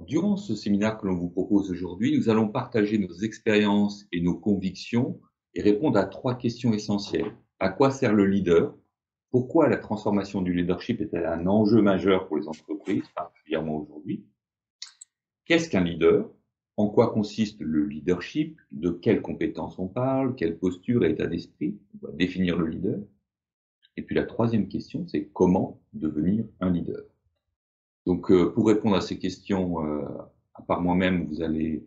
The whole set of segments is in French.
durant ce séminaire que l'on vous propose aujourd'hui, nous allons partager nos expériences et nos convictions et répondre à 3 questions essentielles. À quoi sert le leader? Pourquoi la transformation du leadership est-elle un enjeu majeur pour les entreprises, particulièrement aujourd'hui? Qu'est-ce qu'un leader? En quoi consiste le leadership? De quelles compétences on parle? Quelle posture et état d'esprit? On va définir le leader. Et puis la troisième question, c'est comment devenir un leader? Donc, pour répondre à ces questions, à part moi-même, vous allez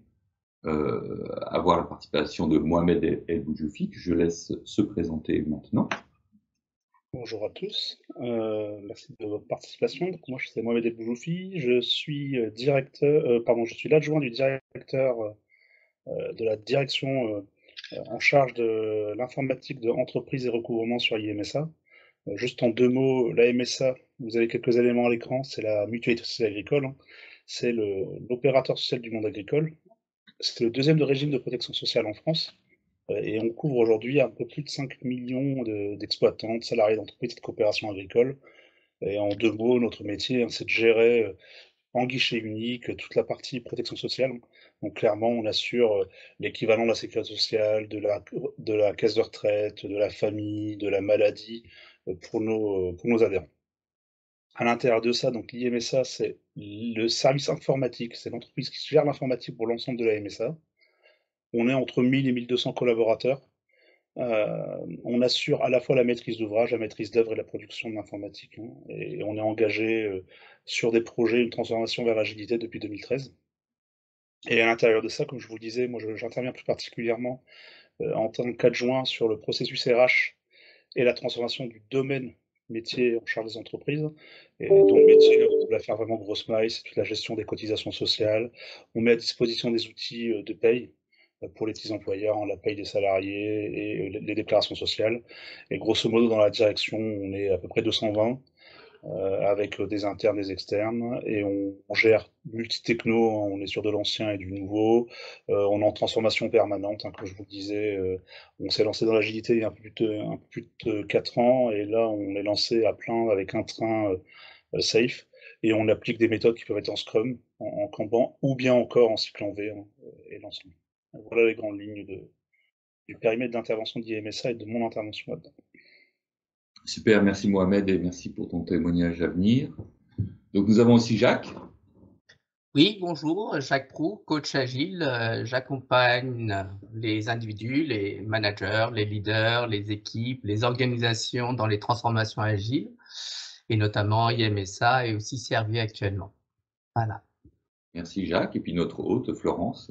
avoir la participation de Mohamed El Boujoufi, que je laisse se présenter maintenant. Bonjour à tous, merci de votre participation. Donc moi, c'est Mohamed El Boujoufi, je suis je suis l'adjoint du directeur de la direction en charge de l'informatique de entreprise et recouvrement sur l'IMSA. Juste en 2 mots, la MSA, vous avez quelques éléments à l'écran, c'est la mutualité sociale agricole, hein. C'est l'opérateur social du monde agricole. C'est le deuxième de régime de protection sociale en France. Et on couvre aujourd'hui un peu plus de 5 millions d'exploitants, de salariés d'entreprises de coopération agricole. Et en 2 mots, notre métier, hein, c'est de gérer en guichet unique toute la partie protection sociale. Donc clairement, on assure l'équivalent de la sécurité sociale, de la caisse de retraite, de la famille, de la maladie pour nos adhérents. À l'intérieur de ça, donc l'IMSA, c'est le service informatique, c'est l'entreprise qui gère l'informatique pour l'ensemble de la MSA. On est entre 1000 et 1200 collaborateurs. On assure à la fois la maîtrise d'ouvrage, la maîtrise d'œuvre et la production de l'informatique, hein, et on est engagé sur des projets, une transformation vers l'agilité depuis 2013. Et à l'intérieur de ça, comme je vous le disais, moi j'interviens plus particulièrement en tant qu'adjoint sur le processus RH et la transformation du domaine métier en charge des entreprises. Et donc le métier, on va faire vraiment grosse maille, c'est toute la gestion des cotisations sociales. On met à disposition des outils de paye pour les petits employeurs, hein, la paye des salariés et les déclarations sociales. Et grosso modo, dans la direction, on est à peu près 220 avec des internes, des externes, et on gère multi-techno, hein, on est sur de l'ancien et du nouveau, on est en transformation permanente, hein, comme je vous le disais, on s'est lancé dans l'agilité il y a un peu plus de 4 ans, et là on est lancé à plein avec un train safe, et on applique des méthodes qui peuvent être en Scrum, en Kanban, ou bien encore en cycle en V, hein, et l'ensemble. Voilà les grandes lignes du périmètre d'intervention d'IMSA et de mon intervention là-dedans. Super, merci Mohamed et merci pour ton témoignage à venir. Donc, nous avons aussi Jacques. Oui, bonjour, Jacques Proux, coach agile. J'accompagne les individus, les managers, les leaders, les équipes, les organisations dans les transformations agiles, et notamment IMSA et aussi Servier actuellement. Voilà. Merci Jacques. Et puis notre hôte, Florence.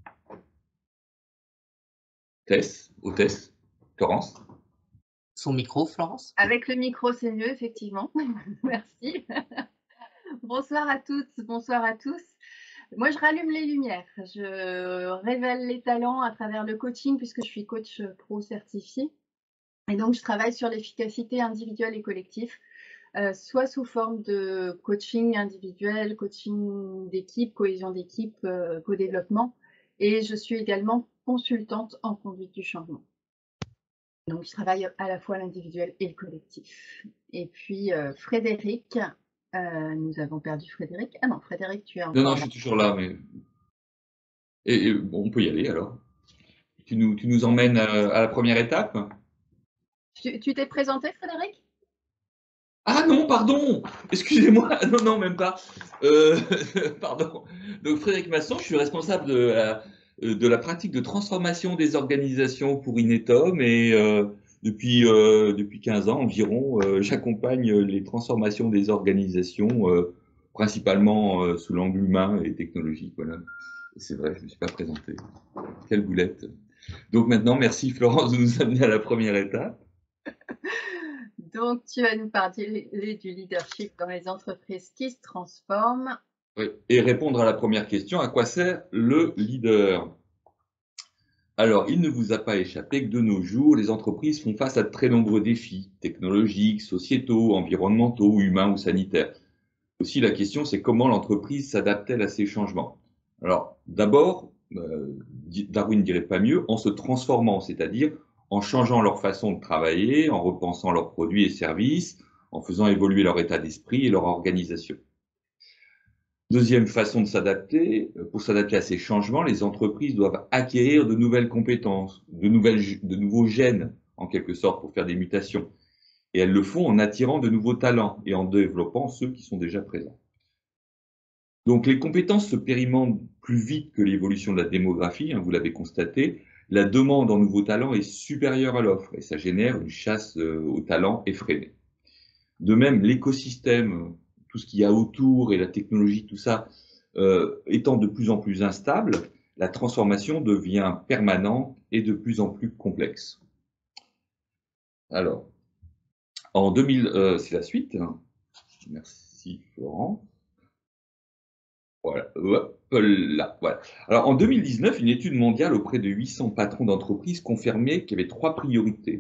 Hôtesse, Florence. Son micro, Florence? Avec le micro, c'est mieux, effectivement. Merci. Bonsoir à toutes, bonsoir à tous. Moi, je rallume les lumières. Je révèle les talents à travers le coaching puisque je suis coach pro certifié. Et donc, je travaille sur l'efficacité individuelle et collective, soit sous forme de coaching individuel, coaching d'équipe, cohésion d'équipe, co-développement. Et je suis également consultante en conduite du changement. Donc, je travaille à la fois l'individuel et le collectif. Et puis, Frédéric, nous avons perdu Frédéric. Ah non, Frédéric, tu es encore Non, là. je suis toujours là, mais... Et bon, on peut y aller alors. Tu nous emmènes à la première étape? Tu t'es présenté, Frédéric? Ah non, pardon! Excusez-moi, non, même pas. Pardon. Donc, Frédéric Masson, je suis responsable de la pratique de transformation des organisations pour Inetom et depuis 15 ans environ, j'accompagne les transformations des organisations, principalement sous l'angle humain et technologique. Voilà. Et c'est vrai, je ne me suis pas présenté. Quelle boulette. Donc maintenant, merci Florence de nous amener à la première étape. Donc, tu vas nous parler du leadership dans les entreprises qui se transforment. Oui. Et répondre à la première question, à quoi sert le leader? Alors, il ne vous a pas échappé que de nos jours, les entreprises font face à de très nombreux défis technologiques, sociétaux, environnementaux, humains ou sanitaires. Aussi, la question, c'est comment l'entreprise s'adapte-t-elle à ces changements? Alors, d'abord, Darwin ne dirait pas mieux, en se transformant, c'est-à-dire en changeant leur façon de travailler, en repensant leurs produits et services, en faisant évoluer leur état d'esprit et leur organisation. Deuxième façon de s'adapter, pour s'adapter à ces changements, les entreprises doivent acquérir de nouvelles compétences, de nouveaux gènes, en quelque sorte, pour faire des mutations. Et elles le font en attirant de nouveaux talents et en développant ceux qui sont déjà présents. Donc les compétences se périmentent plus vite que l'évolution de la démographie, hein, vous l'avez constaté. La demande en nouveaux talents est supérieure à l'offre et ça génère une chasse aux talents effrénée. De même, l'écosystème, tout ce qu'il y a autour et la technologie, tout ça, étant de plus en plus instable, la transformation devient permanente et de plus en plus complexe. Alors, en 2000, c'est la suite. Hein. Merci Florent. Voilà, hop là, voilà. Alors, en 2019, une étude mondiale auprès de 800 patrons d'entreprises confirmait qu'il y avait 3 priorités.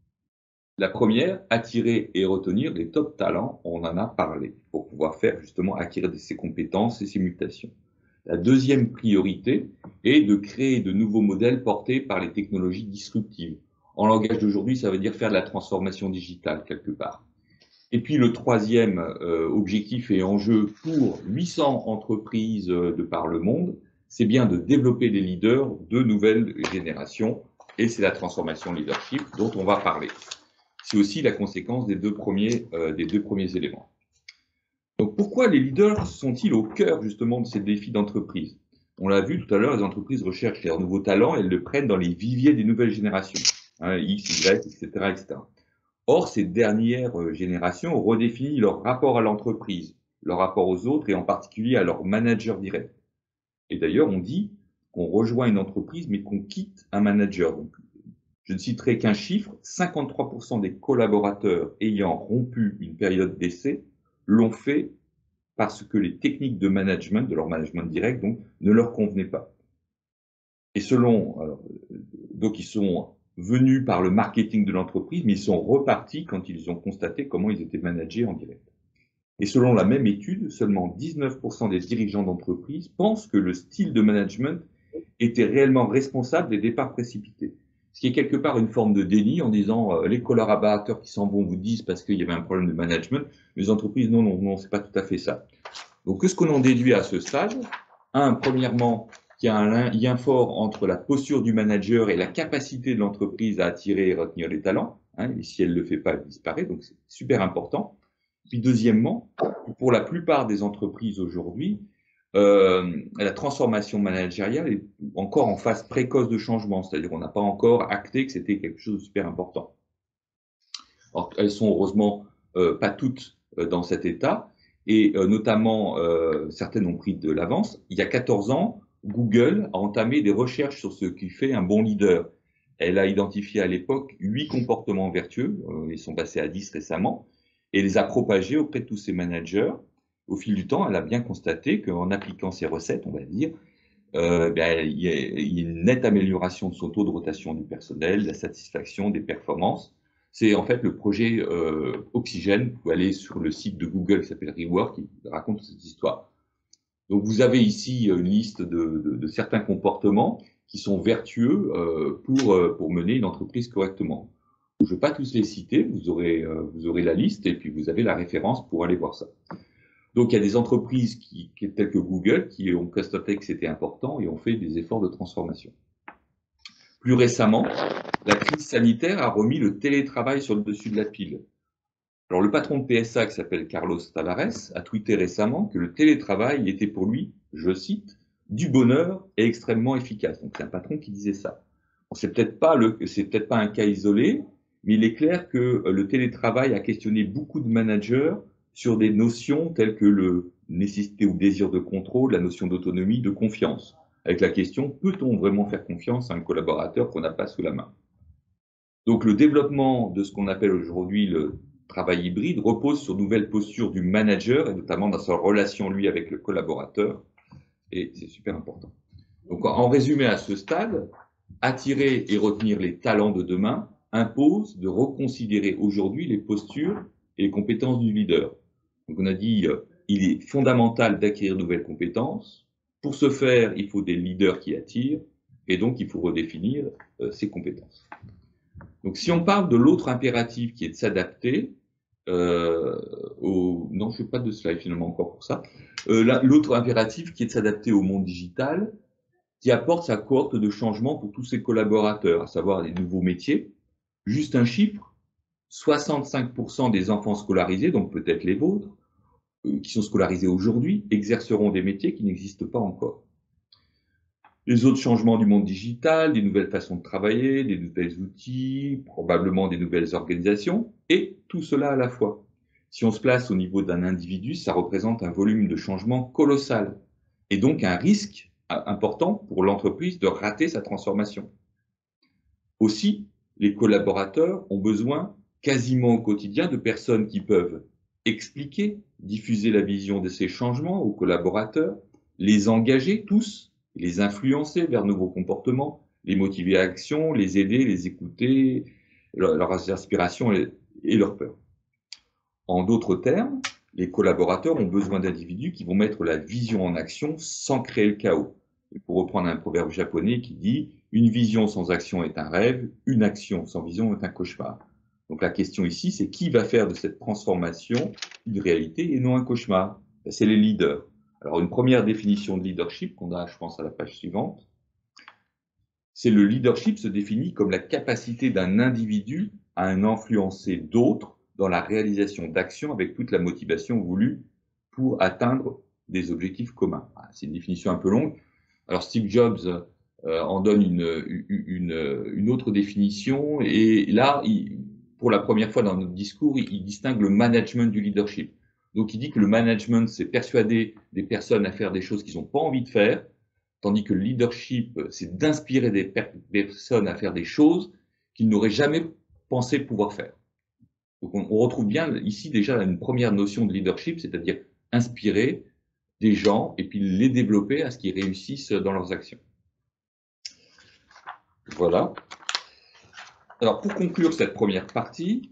La première, attirer et retenir les top talents, on en a parlé, pour pouvoir faire justement acquérir ces compétences et ces mutations. La deuxième priorité est de créer de nouveaux modèles portés par les technologies disruptives. En langage d'aujourd'hui, ça veut dire faire de la transformation digitale quelque part. Et puis le troisième objectif et enjeu pour 800 entreprises de par le monde, c'est bien de développer des leaders de nouvelles générations, et c'est la transformation leadership dont on va parler. C'est aussi la conséquence des deux premiers éléments. Donc pourquoi les leaders sont-ils au cœur justement de ces défis d'entreprise? On l'a vu tout à l'heure, les entreprises recherchent leurs nouveaux talents, elles le prennent dans les viviers des nouvelles générations, hein, X, Y, etc., etc. Or, ces dernières générations ont redéfini leur rapport à l'entreprise, leur rapport aux autres et en particulier à leur manager direct. Et d'ailleurs, on dit qu'on rejoint une entreprise mais qu'on quitte un manager. Donc, je ne citerai qu'un chiffre, 53% des collaborateurs ayant rompu une période d'essai l'ont fait parce que les techniques de management, de leur management direct, donc, ne leur convenaient pas. Et donc ils sont venus par le marketing de l'entreprise, mais ils sont repartis quand ils ont constaté comment ils étaient managés en direct. Et selon la même étude, seulement 19% des dirigeants d'entreprise pensent que le style de management était réellement responsable des départs précipités. Ce qui est quelque part une forme de déni en disant les collaborateurs qui s'en vont vous disent parce qu'il y avait un problème de management, les entreprises non, c'est pas tout à fait ça. Donc qu'est-ce qu'on en déduit à ce stade? Premièrement, qu'il y a un lien fort entre la posture du manager et la capacité de l'entreprise à attirer et retenir les talents. Hein, et si elle ne le fait pas, elle disparaît, donc c'est super important. Puis deuxièmement, pour la plupart des entreprises aujourd'hui, la transformation managériale est encore en phase précoce de changement, c'est-à-dire qu'on n'a pas encore acté que c'était quelque chose de super important. Alors, elles sont heureusement pas toutes dans cet état, et notamment certaines ont pris de l'avance. Il y a 14 ans, Google a entamé des recherches sur ce qui fait un bon leader. Elle a identifié à l'époque 8 comportements vertueux, ils sont passés à 10 récemment, et les a propagés auprès de tous ses managers. Au fil du temps, elle a bien constaté qu'en appliquant ces recettes, on va dire, il y a une nette amélioration de son taux de rotation du personnel, de la satisfaction, des performances. C'est en fait le projet Oxygène. Vous allez sur le site de Google qui s'appelle Rework, qui raconte cette histoire. Donc vous avez ici une liste de certains comportements qui sont vertueux pour mener une entreprise correctement. Je ne vais pas tous les citer, vous aurez la liste et puis vous avez la référence pour aller voir ça. Donc, il y a des entreprises telles que Google qui ont constaté que c'était important et ont fait des efforts de transformation. Plus récemment, la crise sanitaire a remis le télétravail sur le dessus de la pile. Alors, le patron de PSA, qui s'appelle Carlos Tavares, a tweeté récemment que le télétravail était pour lui, je cite, du bonheur et extrêmement efficace. Donc, c'est un patron qui disait ça. Bon, c'est peut-être pas un cas isolé, mais il est clair que le télétravail a questionné beaucoup de managers sur des notions telles que le nécessité ou désir de contrôle, la notion d'autonomie, de confiance. Avec la question, peut-on vraiment faire confiance à un collaborateur qu'on n'a pas sous la main? Donc le développement de ce qu'on appelle aujourd'hui le travail hybride repose sur de nouvelles postures du manager, et notamment dans sa relation, lui, avec le collaborateur, et c'est super important. Donc en résumé à ce stade, attirer et retenir les talents de demain impose de reconsidérer aujourd'hui les postures et les compétences du leader. Donc on a dit, il est fondamental d'acquérir de nouvelles compétences. Pour ce faire, il faut des leaders qui attirent, et donc il faut redéfinir ces compétences. Donc si on parle de l'autre impératif qui est de s'adapter, Non, je n'ai pas de slide finalement encore pour ça. L'autre impératif qui est de s'adapter au monde digital, qui apporte sa cohorte de changement pour tous ses collaborateurs, à savoir les nouveaux métiers. Juste un chiffre, 65% des enfants scolarisés, donc peut-être les vôtres, qui sont scolarisés aujourd'hui, exerceront des métiers qui n'existent pas encore. Les autres changements du monde digital, des nouvelles façons de travailler, des nouveaux outils, probablement des nouvelles organisations, et tout cela à la fois. Si on se place au niveau d'un individu, ça représente un volume de changement colossal, et donc un risque important pour l'entreprise de rater sa transformation. Aussi, les collaborateurs ont besoin quasiment au quotidien de personnes qui peuvent expliquer, diffuser la vision de ces changements aux collaborateurs, les engager tous, les influencer vers nouveaux comportements, les motiver à l'action, les aider, les écouter, leurs aspirations et leurs peurs. En d'autres termes, les collaborateurs ont besoin d'individus qui vont mettre la vision en action sans créer le chaos. Et pour reprendre un proverbe japonais qui dit « Une vision sans action est un rêve, une action sans vision est un cauchemar ». Donc la question ici, c'est qui va faire de cette transformation une réalité et non un cauchemar? C'est les leaders. Alors une première définition de leadership qu'on a, je pense, à la page suivante, c'est le leadership se définit comme la capacité d'un individu à en influencer d'autres dans la réalisation d'actions avec toute la motivation voulue pour atteindre des objectifs communs. C'est une définition un peu longue. Alors Steve Jobs en donne une autre définition, et là, pour la première fois dans notre discours, il distingue le management du leadership. Donc il dit que le management, c'est persuader des personnes à faire des choses qu'ils n'ont pas envie de faire, tandis que le leadership, c'est d'inspirer des personnes à faire des choses qu'ils n'auraient jamais pensé pouvoir faire. Donc on retrouve bien ici déjà une première notion de leadership, c'est-à-dire inspirer des gens et puis les développer à ce qu'ils réussissent dans leurs actions. Voilà. Alors pour conclure cette première partie,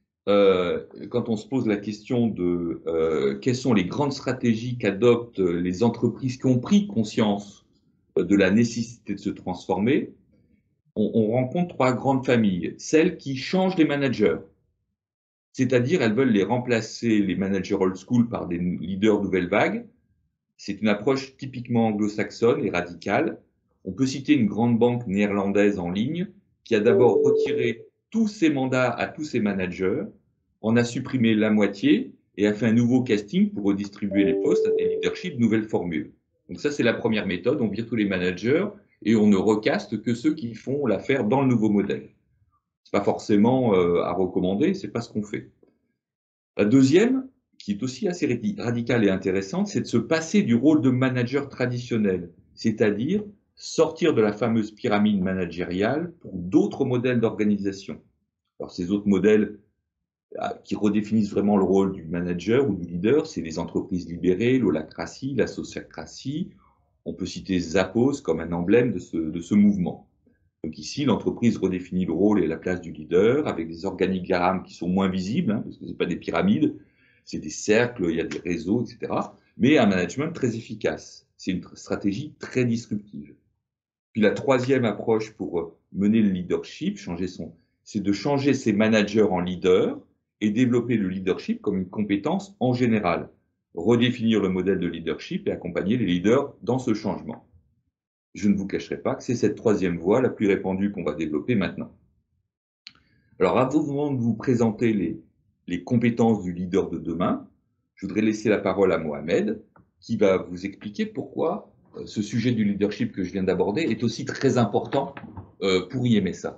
quand on se pose la question de quelles sont les grandes stratégies qu'adoptent les entreprises qui ont pris conscience de la nécessité de se transformer, on rencontre trois grandes familles. Celles qui changent les managers, c'est-à-dire elles veulent les remplacer, les managers old school, par des leaders nouvelle vague. C'est une approche typiquement anglo-saxonne et radicale. On peut citer une grande banque néerlandaise en ligne qui a d'abord retiré tous ses mandats à tous ses managers, en a supprimé la moitié et a fait un nouveau casting pour redistribuer les postes à des leaderships nouvelles formules. Donc ça, c'est la première méthode. On vire tous les managers et on ne recaste que ceux qui font l'affaire dans le nouveau modèle. C'est pas forcément à recommander, c'est pas ce qu'on fait. La deuxième, qui est aussi assez radicale et intéressante, c'est de se passer du rôle de manager traditionnel, c'est-à-dire sortir de la fameuse pyramide managériale pour d'autres modèles d'organisation. Alors ces autres modèles qui redéfinissent vraiment le rôle du manager ou du leader, c'est les entreprises libérées, l'holacratie, la sociocratie. On peut citer Zappos comme un emblème de ce mouvement. Donc ici, l'entreprise redéfinit le rôle et la place du leader avec des organigrammes qui sont moins visibles, parce que ce n'est pas des pyramides, c'est des cercles, il y a des réseaux, etc. Mais un management très efficace. C'est une stratégie très disruptive. Puis la troisième approche pour mener le leadership, c'est de changer ses managers en leaders et développer le leadership comme une compétence en général. Redéfinir le modèle de leadership et accompagner les leaders dans ce changement. Je ne vous cacherai pas que c'est cette troisième voie la plus répandue qu'on va développer maintenant. Alors, avant de vous présenter les compétences du leader de demain, je voudrais laisser la parole à Mohamed, qui va vous expliquer pourquoi ce sujet du leadership que je viens d'aborder est aussi très important pour IMSA.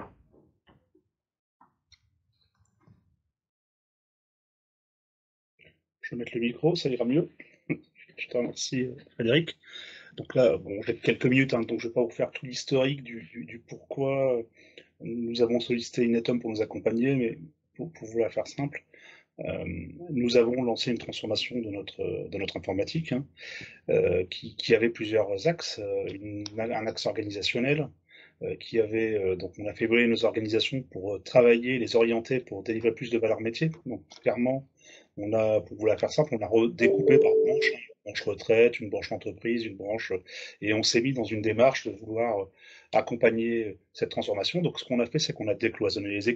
Je vais mettre le micro, ça ira mieux. Je te remercie, Frédéric. Donc là, bon, j'ai quelques minutes, donc je ne vais pas vous faire tout l'historique du pourquoi nous avons sollicité Inetum pour nous accompagner, mais pour vous la faire simple, nous avons lancé une transformation de notre informatique qui avait plusieurs axes. Un axe organisationnel, donc on a fait évoluer nos organisations pour travailler, les orienter pour délivrer plus de valeur métier. Donc clairement, pour vous la faire simple, on a redécoupé par branche, une branche retraite, une branche entreprise, une branche, et on s'est mis dans une démarche de vouloir accompagner cette transformation. Donc ce qu'on a fait, c'est qu'on a décloisonné les équipes.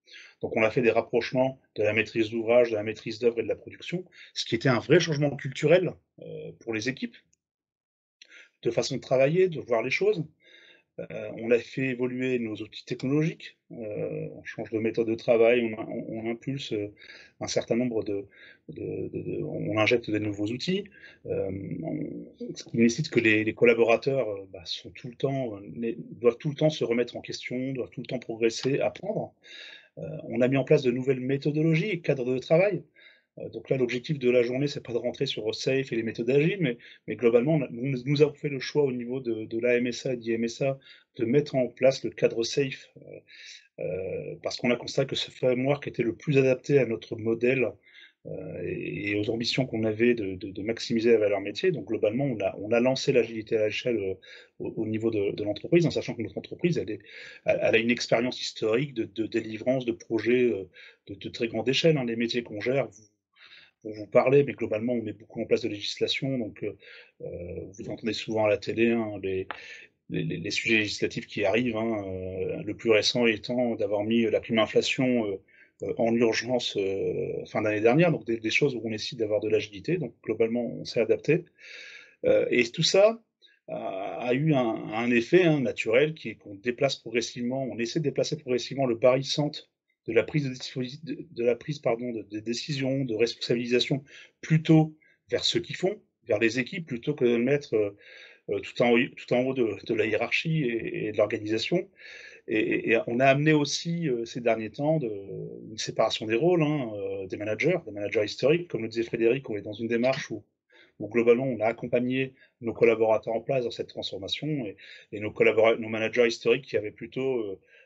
Donc on a fait des rapprochements de la maîtrise d'ouvrage, de la maîtrise d'œuvre et de la production, ce qui était un vrai changement culturel pour les équipes, de façon de travailler, de voir les choses. On a fait évoluer nos outils technologiques, on change de méthode de travail, on impulse un certain nombre on injecte des nouveaux outils, ce qui nécessite que les collaborateurs sont tout le temps, doivent tout le temps se remettre en question, doivent tout le temps progresser, apprendre. On a mis en place de nouvelles méthodologies et cadres de travail. Donc là, l'objectif de la journée, c'est pas de rentrer sur Safe et les méthodes agiles, mais globalement, nous avons fait le choix au niveau de l'AMSA et d'IMSA de mettre en place le cadre Safe, parce qu'on a constaté que ce framework était le plus adapté à notre modèle et aux ambitions qu'on avait de maximiser la valeur métier. Donc globalement, on a lancé l'agilité à l'échelle au niveau de l'entreprise, en sachant que notre entreprise, elle a une expérience historique de délivrance de projets de très grande échelle. Hein. Les métiers qu'on gère, vous parler, mais globalement, on met beaucoup en place de législation. Donc, vous entendez souvent à la télé hein, les sujets législatifs qui arrivent. Hein, le plus récent étant d'avoir mis la prime inflation en urgence fin d'année dernière. Donc, des choses où on décide d'avoir de l'agilité. Donc, globalement, on s'est adapté. Et tout ça a eu un effet hein, naturel qui est qu'on déplace progressivement, on essaie de déplacer progressivement le barycentre de la prise de décision, de responsabilisation, plutôt vers ceux qui font, vers les équipes, plutôt que de le mettre tout en haut de la hiérarchie et de l'organisation. Et on a amené aussi ces derniers temps une séparation des rôles, hein, des managers historiques. Comme le disait Frédéric, on est dans une démarche où globalement on a accompagné nos collaborateurs en place dans cette transformation et nos managers historiques qui avaient plutôt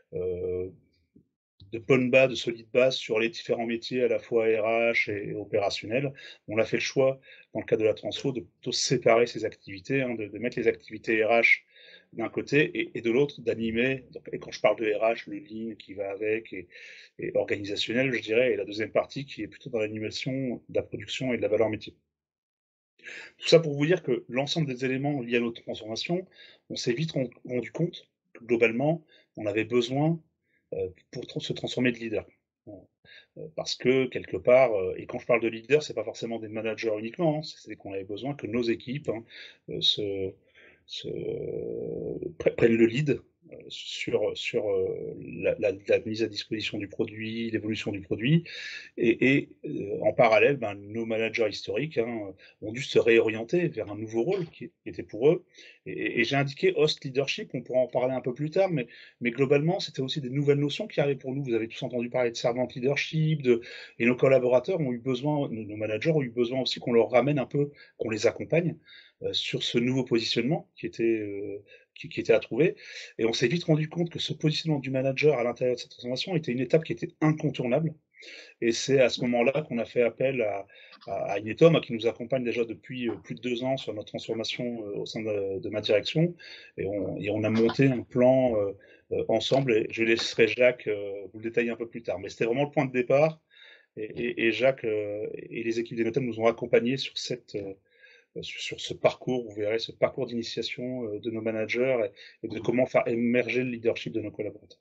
de bonnes bases, de solides bases sur les différents métiers à la fois RH et opérationnels. On a fait le choix, dans le cadre de la transfo, de plutôt séparer ces activités, hein, de mettre les activités RH d'un côté et de l'autre d'animer, et quand je parle de RH, le lean qui va avec et organisationnel, je dirais, et la deuxième partie qui est plutôt dans l'animation de la production et de la valeur métier. Tout ça pour vous dire que l'ensemble des éléments liés à notre transformation, on s'est vite rendu compte que globalement, on avait besoin pour se transformer de leader. Parce que quelque part, et quand je parle de leader, c'est pas forcément des managers uniquement, hein, c'est qu'on avait besoin que nos équipes hein, se prennent le lead sur la mise à disposition du produit, l'évolution du produit, et en parallèle, nos managers historiques hein, ont dû se réorienter vers un nouveau rôle qui était pour eux. Et j'ai indiqué host leadership, on pourra en parler un peu plus tard, mais globalement, c'était aussi des nouvelles notions qui arrivaient pour nous. Vous avez tous entendu parler de servant leadership, et nos collaborateurs ont eu besoin, nos managers ont eu besoin aussi qu'on leur ramène un peu, qu'on les accompagne sur ce nouveau positionnement qui était à trouver. Et on s'est vite rendu compte que ce positionnement du manager à l'intérieur de cette transformation était une étape qui était incontournable. Et c'est à ce moment-là qu'on a fait appel à Inetom, qui nous accompagne déjà depuis plus de 2 ans sur notre transformation au sein de ma direction. Et on a monté un plan ensemble. Et je laisserai Jacques vous le détailler un peu plus tard. Mais c'était vraiment le point de départ. Et Jacques et les équipes d'Inetom nous ont accompagnés sur ce parcours, vous verrez, ce parcours d'initiation de nos managers et de comment faire émerger le leadership de nos collaborateurs.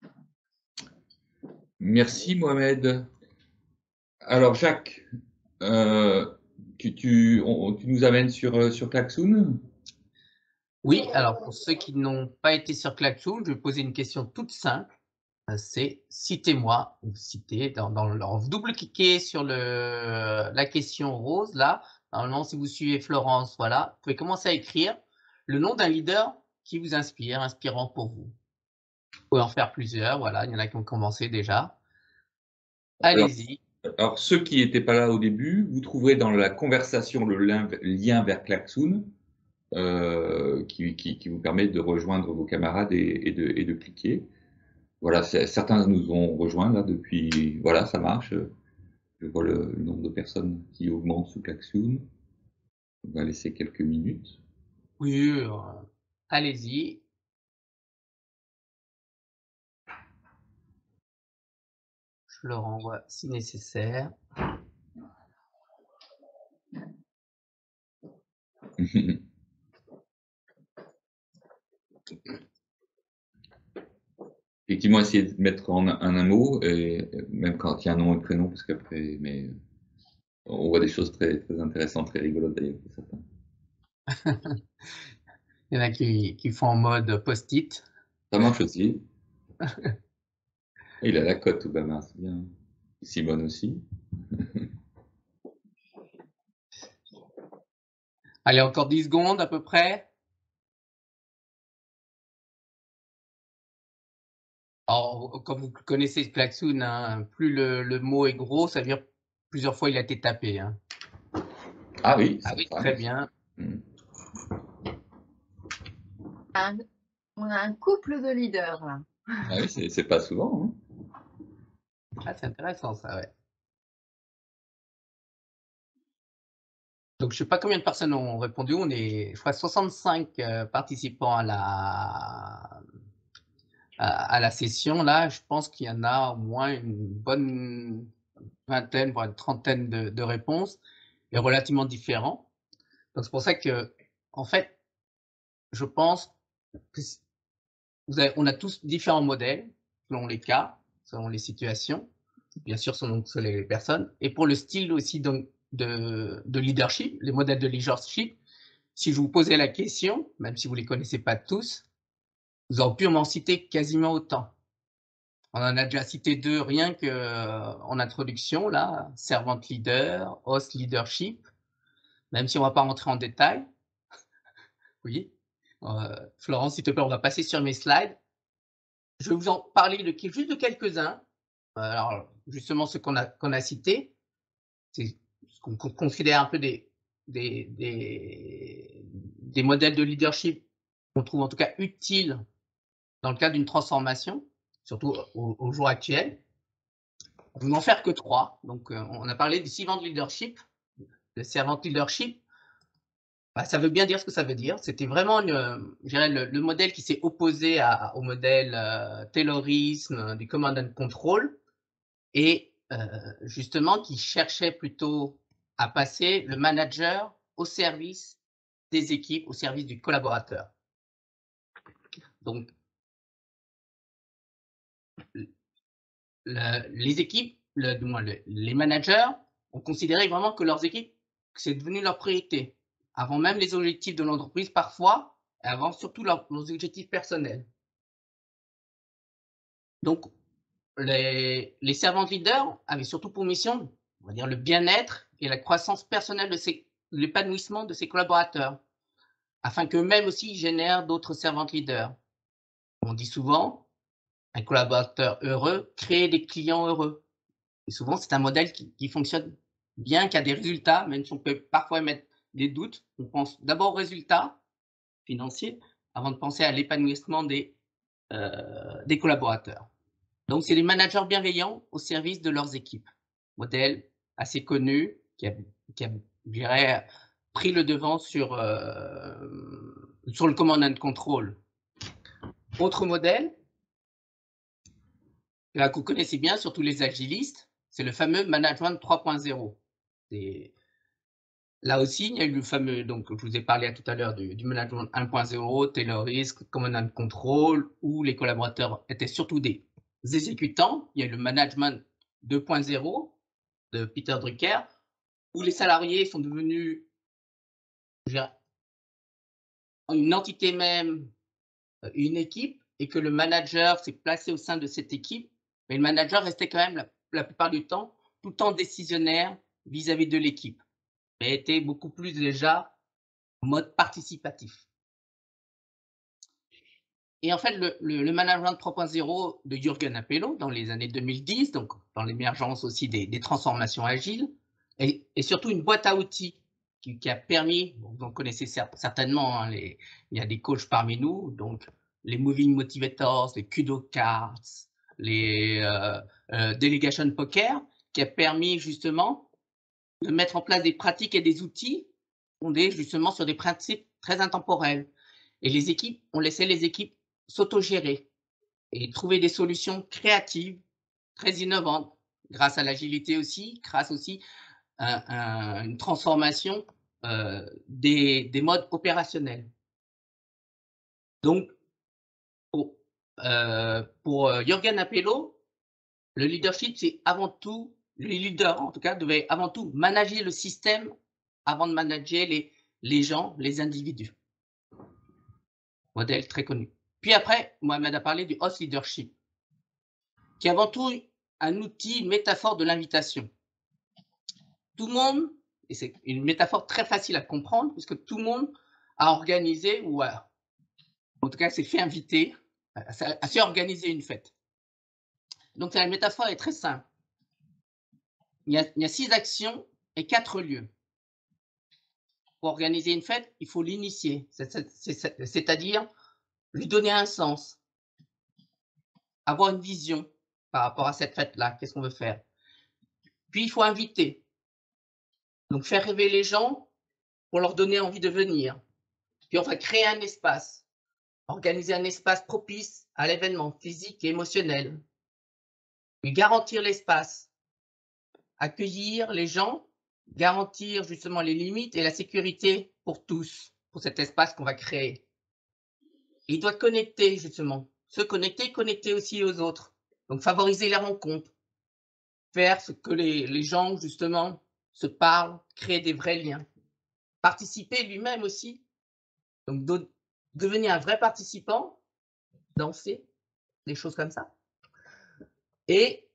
Merci Mohamed. Alors Jacques, tu nous amènes sur Klaxoon? Oui, alors pour ceux qui n'ont pas été sur Klaxoon, je vais poser une question toute simple. C'est citez-moi, ou citez, vous double-cliquez sur la question rose, là. Normalement, si vous suivez Florence, voilà, vous pouvez commencer à écrire le nom d'un leader qui vous inspire, inspirant pour vous. Vous pouvez en faire plusieurs, voilà, il y en a qui ont commencé déjà. Allez-y. Alors, ceux qui n'étaient pas là au début, vous trouverez dans la conversation le lien vers Klaxoon qui vous permet de rejoindre vos camarades et de cliquer. Voilà, certains nous ont rejoints là depuis. Voilà, ça marche. Je vois le nombre de personnes qui augmente sous Klaxoon. On va laisser quelques minutes. Oui, allez-y. Je le renvoie si nécessaire. Effectivement, essayer de mettre en un mot, et même quand il y a un nom et prénom, parce qu'après, mais on voit des choses très, très intéressantes, très rigolotes d'ailleurs pour certains. Il y en a qui font en mode post-it. Ça marche aussi. Il a la cote, Obama, c'est bien. Simone aussi. Allez, encore 10 secondes à peu près. Alors, comme vous connaissez Klaxoon, hein, plus le mot est gros, ça veut dire plusieurs fois il a été tapé. Hein. Ah oui, Ah oui, très bien. On a un couple de leaders là. Ah oui, c'est pas souvent. Hein. Ah, c'est intéressant ça, ouais. Donc, je ne sais pas combien de personnes ont répondu. On est, je crois, 65 participants à la session. Là, je pense qu'il y en a au moins une bonne vingtaine, voire une trentaine de réponses, et relativement différents. Donc, c'est pour ça que, en fait, je pense que on a tous différents modèles, selon les cas, selon les situations, bien sûr, selon les personnes, et pour le style aussi donc, de leadership, les modèles de leadership. Si je vous posais la question, même si vous ne les connaissez pas tous, vous aurez pu m'en citer quasiment autant. On en a déjà cité 2 rien qu'en introduction, là, servante leader, host leadership, même si on ne va pas rentrer en détail. Oui. Florence, s'il te plaît, on va passer sur mes slides. Je vais vous en parler juste de quelques-uns. Alors, justement, ce qu'on a cités, c'est ce qu'on considère un peu des modèles de leadership qu'on trouve en tout cas utiles dans le cadre d'une transformation, surtout au jour actuel. Je ne vais en faire que 3. Donc, on a parlé du servant leadership. Le servant leadership, bah, ça veut bien dire ce que ça veut dire. C'était vraiment le modèle qui s'est opposé au modèle Taylorisme du command and control et justement qui cherchait plutôt à passer le manager au service des équipes, au service du collaborateur. Donc, les équipes, les managers ont considéré vraiment que leurs équipes, c'est devenu leur priorité, avant même les objectifs de l'entreprise parfois, et avant surtout leurs objectifs personnels. Donc, les servants leaders avaient surtout pour mission, on va dire, le bien-être et la croissance personnelle l'épanouissement de ses collaborateurs, afin qu'eux-mêmes aussi génèrent d'autres servants leaders. On dit souvent, un collaborateur heureux crée des clients heureux. Et souvent, c'est un modèle qui fonctionne bien, qui a des résultats, même si on peut parfois émettre des doutes. On pense d'abord aux résultats financiers avant de penser à l'épanouissement des collaborateurs. Donc, c'est les managers bienveillants au service de leurs équipes. Modèle assez connu qui a je dirais, pris le devant sur le command and control. Autre modèle, là, que vous connaissez bien, surtout les agilistes, c'est le fameux management 3.0. Là aussi, il y a eu le fameux, donc je vous ai parlé tout à l'heure du management 1.0, Taylorisme, command and control, où les collaborateurs étaient surtout des exécutants. Il y a eu le management 2.0 de Peter Drucker, où les salariés sont devenus une entité même, une équipe, et que le manager s'est placé au sein de cette équipe, mais le manager restait quand même la plupart du temps tout le temps décisionnaire vis-à-vis de l'équipe, mais était beaucoup plus déjà en mode participatif. Et en fait, le management 3.0 de Jürgen Appelo dans les années 2010, donc dans l'émergence aussi des transformations agiles, et surtout une boîte à outils qui a permis, vous en connaissez certainement, hein, il y a des coachs parmi nous, donc les Moving Motivators, les Kudo Cards, les Delegation Poker, qui a permis justement de mettre en place des pratiques et des outils fondés justement sur des principes très intemporels. Et les équipes, on laissait les équipes s'autogérer et trouver des solutions créatives, très innovantes, grâce à l'agilité aussi, grâce aussi à une transformation des modes opérationnels. Donc, pour Jürgen Appelo, le leadership, c'est avant tout, les leaders en tout cas, devaient avant tout manager le système avant de manager les gens, les individus. Modèle très connu. Puis après, Mohamed a parlé du host leadership, qui est avant tout un outil, une métaphore de l'invitation. Tout le monde, et c'est une métaphore très facile à comprendre, puisque tout le monde a organisé, ou en tout cas s'est fait inviter, a fait organiser une fête. Donc la métaphore est très simple. Il y a 6 actions et 4 lieux. Pour organiser une fête, il faut l'initier, c'est-à-dire lui donner un sens, avoir une vision par rapport à cette fête-là, qu'est-ce qu'on veut faire. Puis il faut inviter, donc faire rêver les gens pour leur donner envie de venir. Puis on va créer un espace, organiser un espace propice à l'événement physique et émotionnel. Puis garantir l'espace, accueillir les gens, garantir justement les limites et la sécurité pour tous, pour cet espace qu'on va créer. Et il doit connecter justement, se connecter, connecter aussi aux autres. Donc favoriser les rencontres, faire ce que les gens justement se parlent, créer des vrais liens. Participer lui-même aussi, donc devenir un vrai participant, danser, des choses comme ça, et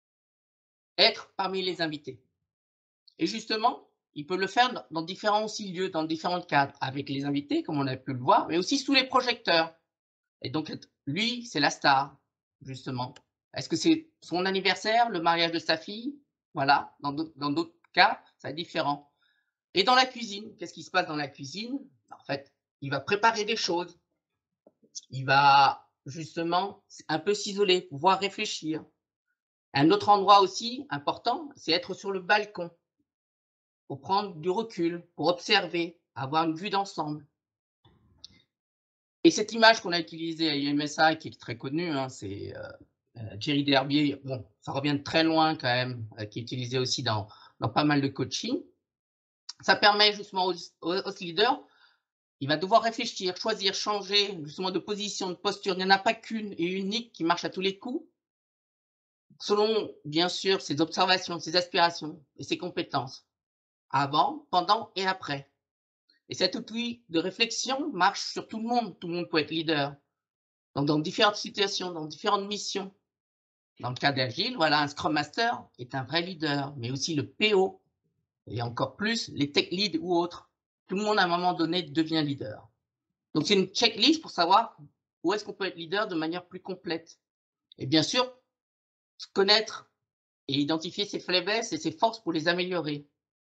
être parmi les invités. Et justement, il peut le faire dans différents aussi lieux, dans différents cadres, avec les invités, comme on a pu le voir, mais aussi sous les projecteurs. Et donc, lui, c'est la star, justement. Est-ce que c'est son anniversaire, le mariage de sa fille? Voilà, dans d'autres cas, c'est différent. Et dans la cuisine, qu'est-ce qui se passe dans la cuisine? En fait, il va préparer des choses. Il va justement un peu s'isoler, pouvoir réfléchir. Un autre endroit aussi important, c'est être sur le balcon pour prendre du recul, pour observer, avoir une vue d'ensemble. Et cette image qu'on a utilisée à IMSA, qui est très connue, hein, c'est Jerry Derbier, bon, ça revient de très loin quand même, qui est utilisé aussi dans pas mal de coaching. Ça permet justement aux leaders, il va devoir réfléchir, choisir, changer justement de position, de posture. Il n'y en a pas qu'une et unique qui marche à tous les coups, selon bien sûr ses observations, ses aspirations et ses compétences, avant, pendant et après. Et cet outil de réflexion marche sur tout le monde peut être leader. Donc dans différentes situations, dans différentes missions. Dans le cas d'Agile, voilà, un Scrum Master est un vrai leader, mais aussi le PO, et encore plus les tech leads ou autres. Tout le monde, à un moment donné, devient leader. Donc, c'est une checklist pour savoir où est-ce qu'on peut être leader de manière plus complète. Et bien sûr, connaître et identifier ses faiblesses et ses forces pour les améliorer.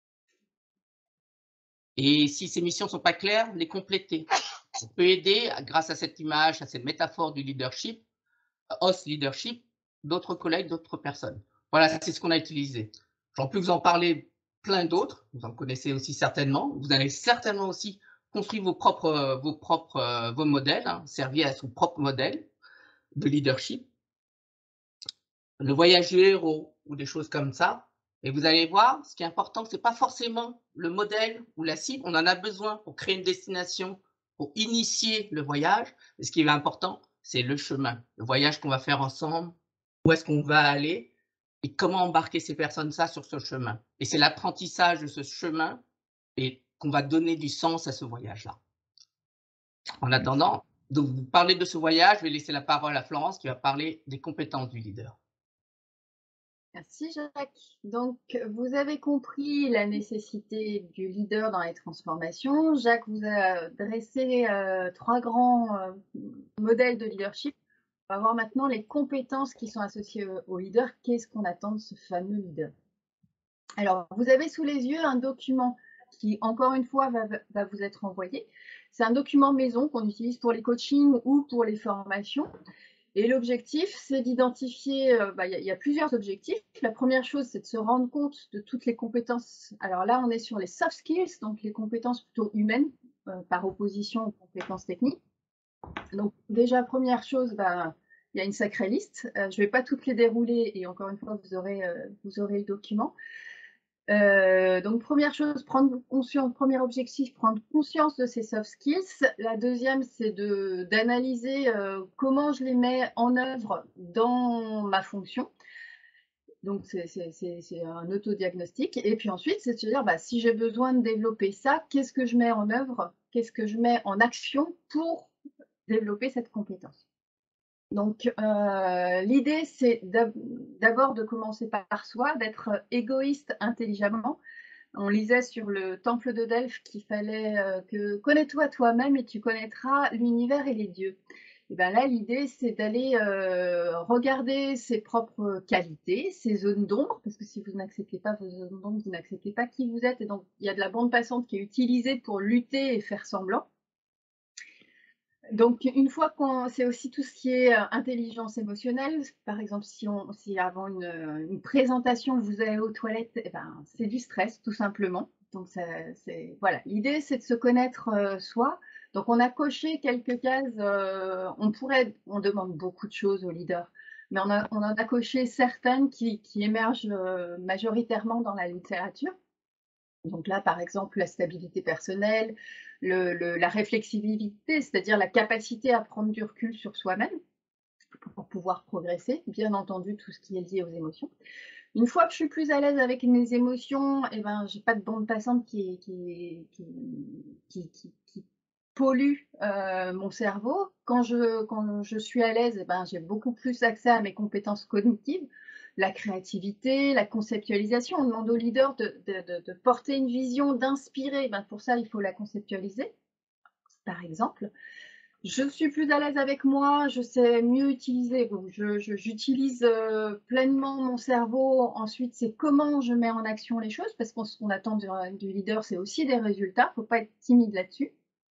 Et si ces missions ne sont pas claires, les compléter. On peut aider, grâce à cette image, à cette métaphore du leadership, host leadership, d'autres collègues, d'autres personnes. Voilà, c'est ce qu'on a utilisé. J'en peux vous en parler plein d'autres, vous en connaissez aussi certainement. Vous allez certainement aussi construire vos modèles, hein, servir à son propre modèle de leadership. Le voyage du héros ou des choses comme ça. Et vous allez voir, ce qui est important, ce n'est pas forcément le modèle ou la cible. On en a besoin pour créer une destination, pour initier le voyage. Mais ce qui est important, c'est le chemin, le voyage qu'on va faire ensemble, où est-ce qu'on va aller et comment embarquer ces personnes-là sur ce chemin. Et c'est l'apprentissage de ce chemin et qu'on va donner du sens à ce voyage-là. En attendant, donc vous parlez de ce voyage, je vais laisser la parole à Florence qui va parler des compétences du leader. Merci Jacques. Donc, vous avez compris la nécessité du leader dans les transformations. Jacques vous a dressé 3 grands modèles de leadership. On va voir maintenant les compétences qui sont associées au leader. Qu'est-ce qu'on attend de ce fameux leader? Alors, vous avez sous les yeux un document qui, encore une fois, va vous être envoyé. C'est un document maison qu'on utilise pour les coachings ou pour les formations. Et l'objectif, c'est d'identifier, il y a plusieurs objectifs. La première chose, c'est de se rendre compte de toutes les compétences. Alors là, on est sur les soft skills, donc les compétences plutôt humaines, par opposition aux compétences techniques. Donc déjà, première chose, il y a une sacrée liste. Je ne vais pas toutes les dérouler et encore une fois, vous aurez le document. Donc, première chose, prendre conscience, premier objectif, prendre conscience de ces soft skills. La deuxième, c'est d'analyser comment je les mets en œuvre dans ma fonction. Donc, c'est un autodiagnostic. Et puis ensuite, c'est de se dire, bah, si j'ai besoin de développer ça, qu'est-ce que je mets en œuvre? Qu'est-ce que je mets en action pour développer cette compétence? Donc, l'idée, c'est d'abord de commencer par soi, d'être égoïste intelligemment. On lisait sur le temple de Delphes qu'il fallait que connais-toi toi-même et tu connaîtras l'univers et les dieux. Et bien là, l'idée, c'est d'aller regarder ses propres qualités, ses zones d'ombre, parce que si vous n'acceptez pas vos zones d'ombre, vous n'acceptez pas qui vous êtes. Et donc, il y a de la bande passante qui est utilisée pour lutter et faire semblant. Donc, une fois c'est aussi tout ce qui est intelligence émotionnelle. Par exemple, si avant une présentation, vous allez aux toilettes, eh ben, c'est du stress, tout simplement. Donc, voilà. L'idée, c'est de se connaître soi. Donc, on a coché quelques cases. On demande beaucoup de choses aux leaders, mais on en a coché certaines qui émergent majoritairement dans la littérature. Donc là, par exemple, la stabilité personnelle, la réflexivité, c'est-à-dire la capacité à prendre du recul sur soi-même pour pouvoir progresser, bien entendu tout ce qui est lié aux émotions. Une fois que je suis plus à l'aise avec mes émotions, eh ben, j'ai pas de bande passante qui pollue mon cerveau. Quand je suis à l'aise, eh ben, j'ai beaucoup plus accès à mes compétences cognitives, la créativité, la conceptualisation. On demande au leader de porter une vision, d'inspirer. Ben, pour ça, il faut la conceptualiser, par exemple. Je suis plus à l'aise avec moi, je sais mieux utiliser, j'utilise pleinement mon cerveau. Ensuite, c'est comment je mets en action les choses, parce qu'on ce qu'on attend du leader, c'est aussi des résultats, il ne faut pas être timide là-dessus.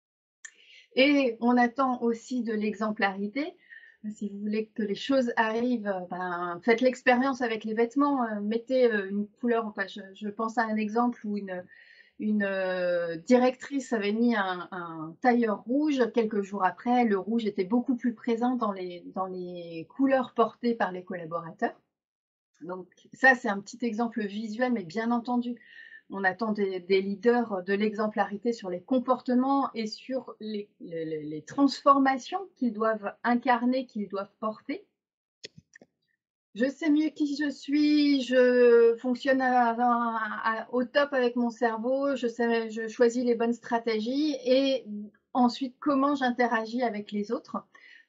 Et on attend aussi de l'exemplarité. Si vous voulez que les choses arrivent, ben, faites l'expérience avec les vêtements, mettez une couleur. Enfin, je pense à un exemple où une directrice avait mis un tailleur rouge. Quelques jours après, le rouge était beaucoup plus présent dans les couleurs portées par les collaborateurs. Donc ça, c'est un petit exemple visuel, mais bien entendu, on attend des leaders de l'exemplarité sur les comportements et sur les transformations qu'ils doivent incarner, qu'ils doivent porter. Je sais mieux qui je suis, je fonctionne au top avec mon cerveau, je choisis les bonnes stratégies et ensuite comment j'interagis avec les autres.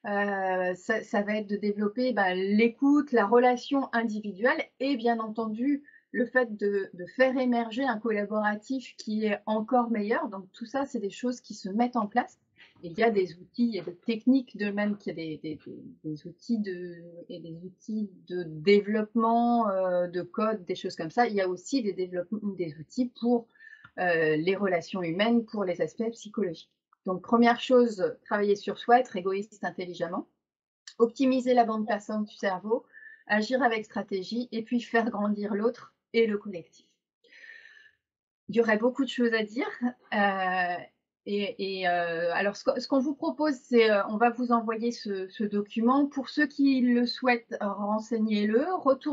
Ça va être de développer l'écoute, la relation individuelle et bien entendu le fait de faire émerger un collaboratif qui est encore meilleur. Donc tout ça, c'est des choses qui se mettent en place. Et il y a des outils, il y a des techniques de même qu'il y a des outils des outils de développement de code, des choses comme ça. Il y a aussi des outils pour les relations humaines, pour les aspects psychologiques. Donc, première chose, travailler sur soi, être égoïste intelligemment, optimiser la bande passante du cerveau, agir avec stratégie et puis faire grandir l'autre et le collectif. Il y aurait beaucoup de choses à dire. Alors, ce qu'on vous propose, c'est on va vous envoyer ce document. Pour ceux qui le souhaitent, renseignez-le,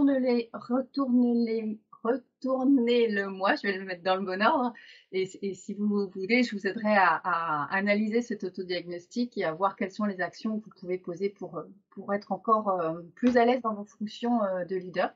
retournez-le moi, je vais le mettre dans le bon ordre. Et si vous voulez, je vous aiderai à analyser cet autodiagnostic et à voir quelles sont les actions que vous pouvez poser pour être encore plus à l'aise dans vos fonctions de leader.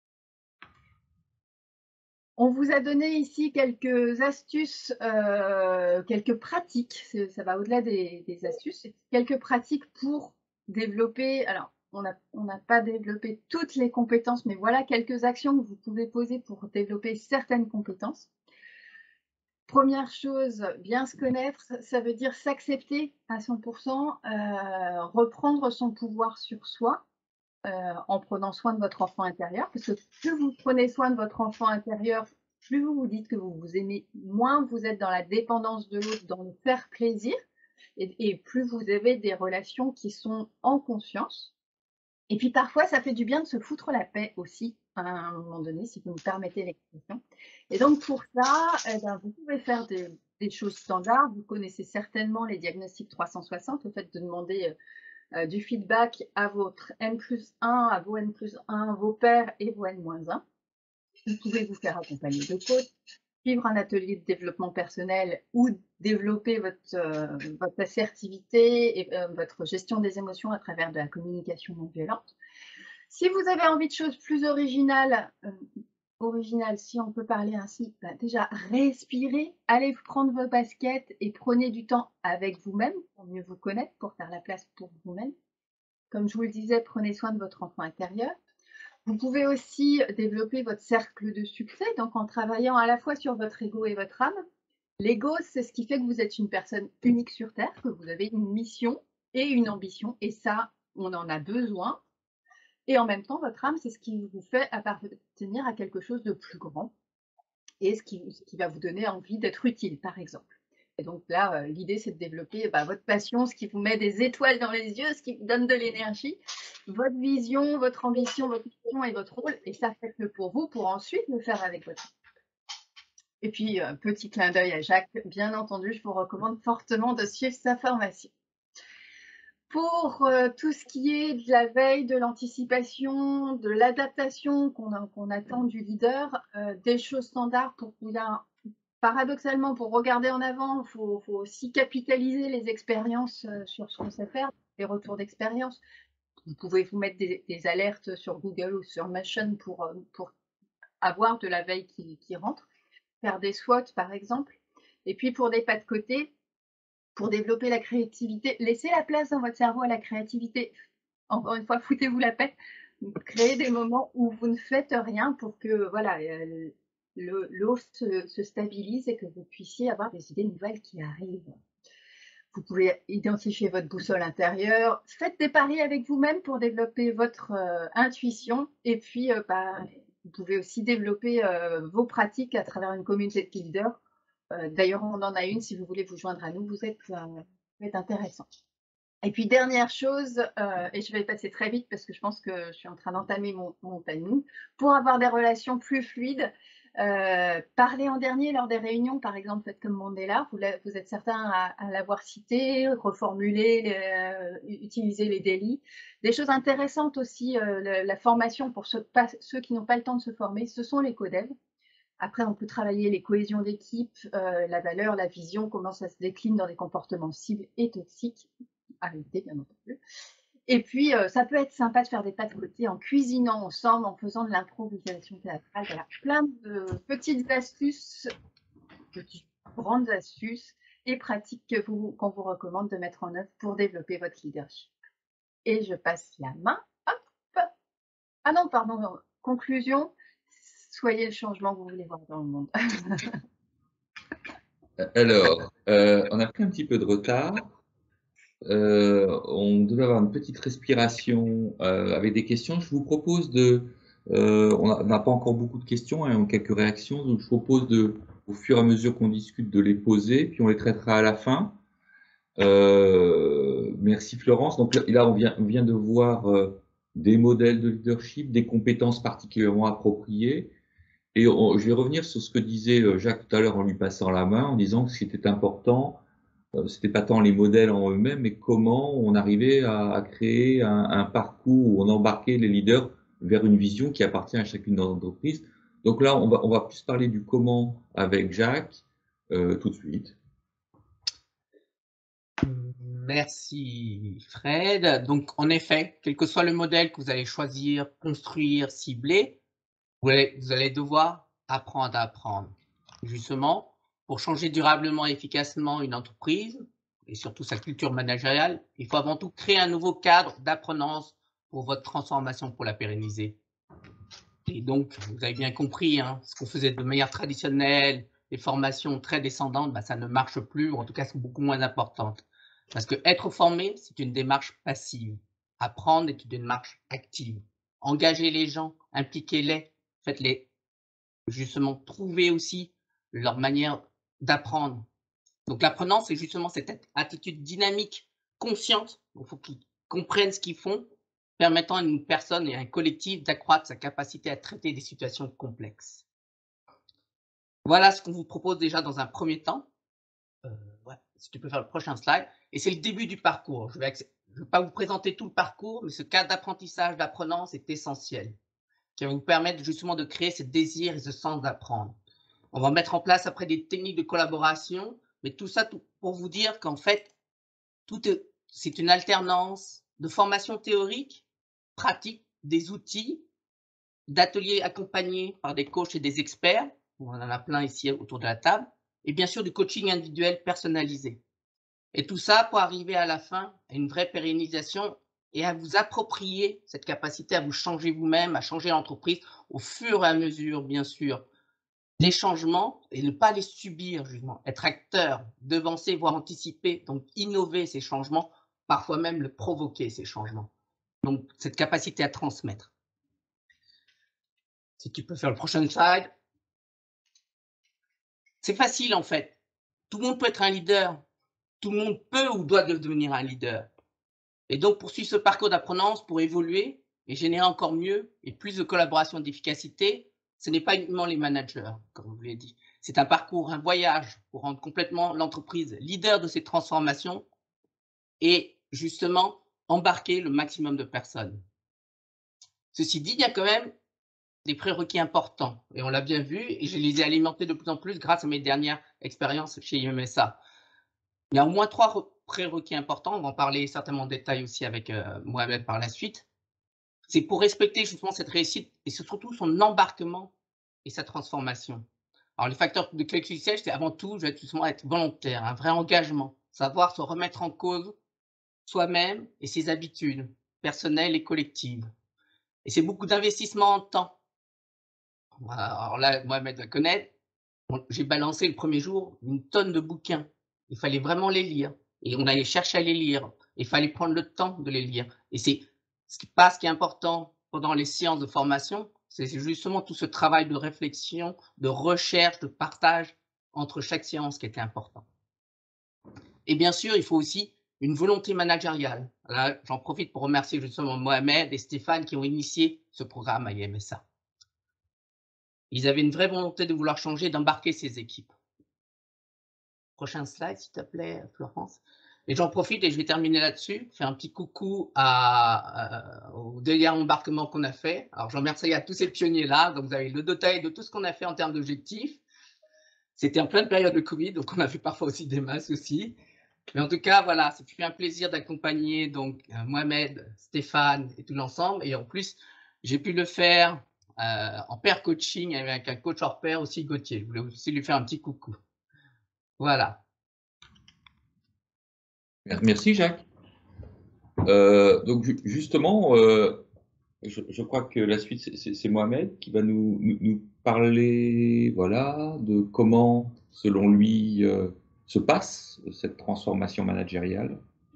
On vous a donné ici quelques astuces, quelques pratiques, ça va au-delà des astuces, quelques pratiques pour développer, alors on n'a pas développé toutes les compétences, mais voilà quelques actions que vous pouvez poser pour développer certaines compétences. Première chose, bien se connaître, ça veut dire s'accepter à 100%, reprendre son pouvoir sur soi, en prenant soin de votre enfant intérieur, parce que plus vous prenez soin de votre enfant intérieur, plus vous vous dites que vous vous aimez, moins vous êtes dans la dépendance de l'autre, dans le faire plaisir, et plus vous avez des relations qui sont en conscience. Et puis parfois, ça fait du bien de se foutre la paix aussi, à un moment donné, si vous me permettez l'expression. Et donc pour ça, vous pouvez faire des choses standards. Vous connaissez certainement les diagnostics 360, le fait de demander du feedback à votre N+1, à vos N+1, vos pairs et vos N-1. Vous pouvez vous faire accompagner de coach, suivre un atelier de développement personnel ou développer votre assertivité et votre gestion des émotions à travers de la communication non violente. Si vous avez envie de choses plus originales, si on peut parler ainsi, déjà respirez, allez prendre vos baskets et prenez du temps avec vous-même pour mieux vous connaître, pour faire la place pour vous-même. Comme je vous le disais, prenez soin de votre enfant intérieur. Vous pouvez aussi développer votre cercle de succès, donc en travaillant à la fois sur votre ego et votre âme. L'ego, c'est ce qui fait que vous êtes une personne unique sur Terre, que vous avez une mission et une ambition, et ça, on en a besoin. Et en même temps, votre âme, c'est ce qui vous fait appartenir à quelque chose de plus grand et ce qui va vous donner envie d'être utile, par exemple. Et donc là, l'idée, c'est de développer votre passion, ce qui vous met des étoiles dans les yeux, ce qui vous donne de l'énergie, votre vision, votre ambition, votre mission et votre rôle. Et ça, faites-le pour vous, pour ensuite le faire avec votre équipe. Et puis, petit clin d'œil à Jacques, bien entendu, je vous recommande fortement de suivre sa formation. Pour tout ce qui est de la veille, de l'anticipation, de l'adaptation qu'on attend du leader, des choses standards pour bien, paradoxalement, pour regarder en avant, il faut aussi capitaliser les expériences sur ce qu'on sait faire, les retours d'expérience. Vous pouvez vous mettre des alertes sur Google ou sur Notion pour avoir de la veille qui rentre, faire des SWOT par exemple. Et puis pour des pas de côté, pour développer la créativité, laissez la place dans votre cerveau à la créativité. Encore une fois, foutez-vous la paix. Créez des moments où vous ne faites rien pour que voilà, l'eau se stabilise et que vous puissiez avoir des idées nouvelles qui arrivent. Vous pouvez identifier votre boussole intérieure. Faites des paris avec vous-même pour développer votre intuition. Et puis, vous pouvez aussi développer vos pratiques à travers une communauté de leaders. D'ailleurs, on en a une. Si vous voulez vous joindre à nous, vous êtes intéressant. Et puis, dernière chose, et je vais passer très vite parce que je pense que je suis en train d'entamer mon timing, pour avoir des relations plus fluides, parlez en dernier lors des réunions, par exemple, faites comme Mandela, vous êtes certain à l'avoir cité, reformuler, utiliser les délits. Des choses intéressantes aussi, la formation pour ceux qui n'ont pas le temps de se former, ce sont les codev. Après, on peut travailler les cohésions d'équipe, la valeur, la vision, comment ça se décline dans des comportements cibles et toxiques, à éviter bien entendu. Et puis, ça peut être sympa de faire des pas de côté en cuisinant ensemble, en faisant de l'improvisation théâtrale. Voilà, plein de petites astuces, petites grandes astuces et pratiques qu'on vous recommande de mettre en œuvre pour développer votre leadership. Et je passe la main. Hop. Ah non, pardon, conclusion. Soyez le changement que vous voulez voir dans le monde. Alors, on a pris un petit peu de retard. On devait avoir une petite respiration avec des questions. Je vous propose on n'a pas encore beaucoup de questions, hein, quelques réactions, donc je propose au fur et à mesure qu'on discute, de les poser, puis on les traitera à la fin. Merci Florence. Donc là, on vient de voir des modèles de leadership, des compétences particulièrement appropriées. Et je vais revenir sur ce que disait Jacques tout à l'heure en lui passant la main, en disant que ce qui était important, c'était pas tant les modèles en eux-mêmes, mais comment on arrivait à créer un parcours où on embarquait les leaders vers une vision qui appartient à chacune des entreprises. Donc là, on va plus parler du comment avec Jacques tout de suite. Merci Fred. Donc en effet, quel que soit le modèle que vous allez choisir, construire, cibler, vous allez devoir apprendre à apprendre. Justement, pour changer durablement et efficacement une entreprise, et surtout sa culture managériale, il faut avant tout créer un nouveau cadre d'apprenance pour votre transformation, pour la pérenniser. Et donc, vous avez bien compris, hein, ce qu'on faisait de manière traditionnelle, les formations très descendantes, ça ne marche plus, ou en tout cas, sont beaucoup moins importantes. Parce que être formé, c'est une démarche passive. Apprendre est une démarche active. Engagez les gens, impliquez-les, faites-les justement trouver aussi leur manière d'apprendre. Donc l'apprenant, c'est justement cette attitude dynamique, consciente. Il faut qu'ils comprennent ce qu'ils font, permettant à une personne et à un collectif d'accroître sa capacité à traiter des situations complexes. Voilà ce qu'on vous propose déjà dans un premier temps. Ouais, si tu peux faire le prochain slide. Et c'est le début du parcours. Je ne vais pas vous présenter tout le parcours, mais ce cadre d'apprentissage, d'apprenance est essentiel, qui va vous permettre justement de créer ce désir et ce sens d'apprendre. On va mettre en place après des techniques de collaboration, mais tout ça pour vous dire qu'en fait, c'est une alternance de formation théorique, pratique, des outils, d'ateliers accompagnés par des coachs et des experts, on en a plein ici autour de la table, et bien sûr du coaching individuel personnalisé. Et tout ça pour arriver à la fin à une vraie pérennisation et à vous approprier cette capacité à vous changer vous-même, à changer l'entreprise au fur et à mesure, bien sûr, les changements et ne pas les subir, justement, être acteur, devancer, voire anticiper, donc innover ces changements, parfois même le provoquer, ces changements. Donc, cette capacité à transmettre. Si tu peux faire le prochain slide. C'est facile, en fait. Tout le monde peut être un leader. Tout le monde peut ou doit devenir un leader. Et donc, poursuivre ce parcours d'apprenance pour évoluer et générer encore mieux et plus de collaboration et d'efficacité, ce n'est pas uniquement les managers, comme je vous l'ai dit. C'est un parcours, un voyage pour rendre complètement l'entreprise leader de ces transformations et justement embarquer le maximum de personnes. Ceci dit, il y a quand même des prérequis importants et on l'a bien vu et je les ai alimentés de plus en plus grâce à mes dernières expériences chez IMSA. Il y a au moins 3 prérequis importants, on va en parler certainement en détail aussi avec Mohamed par la suite. C'est pour respecter justement cette réussite et surtout son embarquement et sa transformation. Alors les facteurs de clé de succès, c'est avant tout, je vais justement être volontaire, un vrai engagement, savoir se remettre en cause soi-même et ses habitudes personnelles et collectives. Et c'est beaucoup d'investissement en temps. Alors là, Mohamed va connaître, j'ai balancé le premier jour une tonne de bouquins. Il fallait vraiment les lire. Et on allait chercher à les lire. Il fallait prendre le temps de les lire. Et c'est ce qui est important pendant les séances de formation, c'est justement tout ce travail de réflexion, de recherche, de partage entre chaque séance qui était important. Et bien sûr, il faut aussi une volonté managériale. Là, j'en profite pour remercier justement Mohamed et Stéphane qui ont initié ce programme à IMSA. Ils avaient une vraie volonté de vouloir changer, d'embarquer ces équipes. Prochain slide, s'il te plaît, Florence. Et j'en profite et je vais terminer là-dessus. Faire un petit coucou au dernier embarquement qu'on a fait. Alors, je remercie à tous ces pionniers-là. Donc, vous avez le détail de tout ce qu'on a fait en termes d'objectifs. C'était en pleine période de Covid, donc on a fait parfois aussi des masses aussi. Mais en tout cas, voilà, c'est un plaisir d'accompagner donc Mohamed, Stéphane et tout l'ensemble. Et en plus, j'ai pu le faire en pair coaching avec un coach hors pair aussi, Gauthier. Je voulais aussi lui faire un petit coucou. Voilà. Merci Jacques. Donc justement, je crois que la suite, c'est Mohamed qui va nous parler, voilà, de comment, selon lui, se passe cette transformation managériale.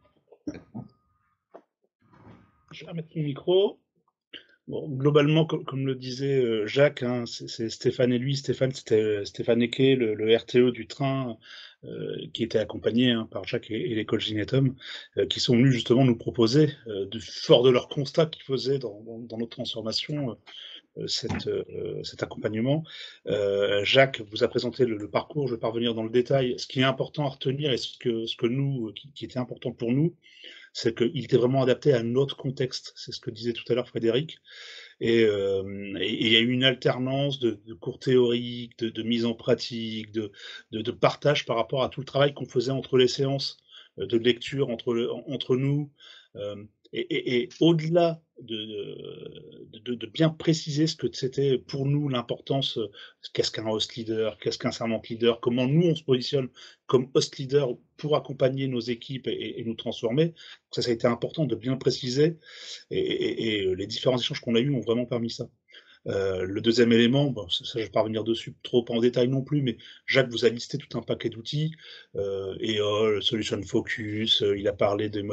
Je vais remettre mon micro. Bon, globalement, comme le disait Jacques, hein, c'est Stéphane et lui. Stéphane, c'était Stéphane Eke, le RTE du train, qui était accompagné par Jacques et les coachs Inetum, qui sont venus justement nous proposer, fort de leur constat qu'ils faisaient dans notre transformation, cet accompagnement. Jacques vous a présenté le parcours, je vais pas revenir dans le détail. Ce qui est important à retenir et ce que nous, qui était important pour nous, c'est qu'il était vraiment adapté à notre contexte. C'est ce que disait tout à l'heure Frédéric. Et il y a eu une alternance de cours théoriques, de mise en pratique, de partage par rapport à tout le travail qu'on faisait entre les séances de lecture entre nous. Et au-delà de bien préciser ce que c'était pour nous l'importance, qu'est-ce qu'un host leader, qu'est-ce qu'un servant leader, comment nous on se positionne comme host leader pour accompagner nos équipes et nous transformer. Ça a été important de bien préciser et les différents échanges qu'on a eus ont vraiment permis ça. Le deuxième élément, bon, ça je ne vais pas revenir dessus trop en détail non plus, mais Jacques vous a listé tout un paquet d'outils, EOL, Solution Focus, il a parlé de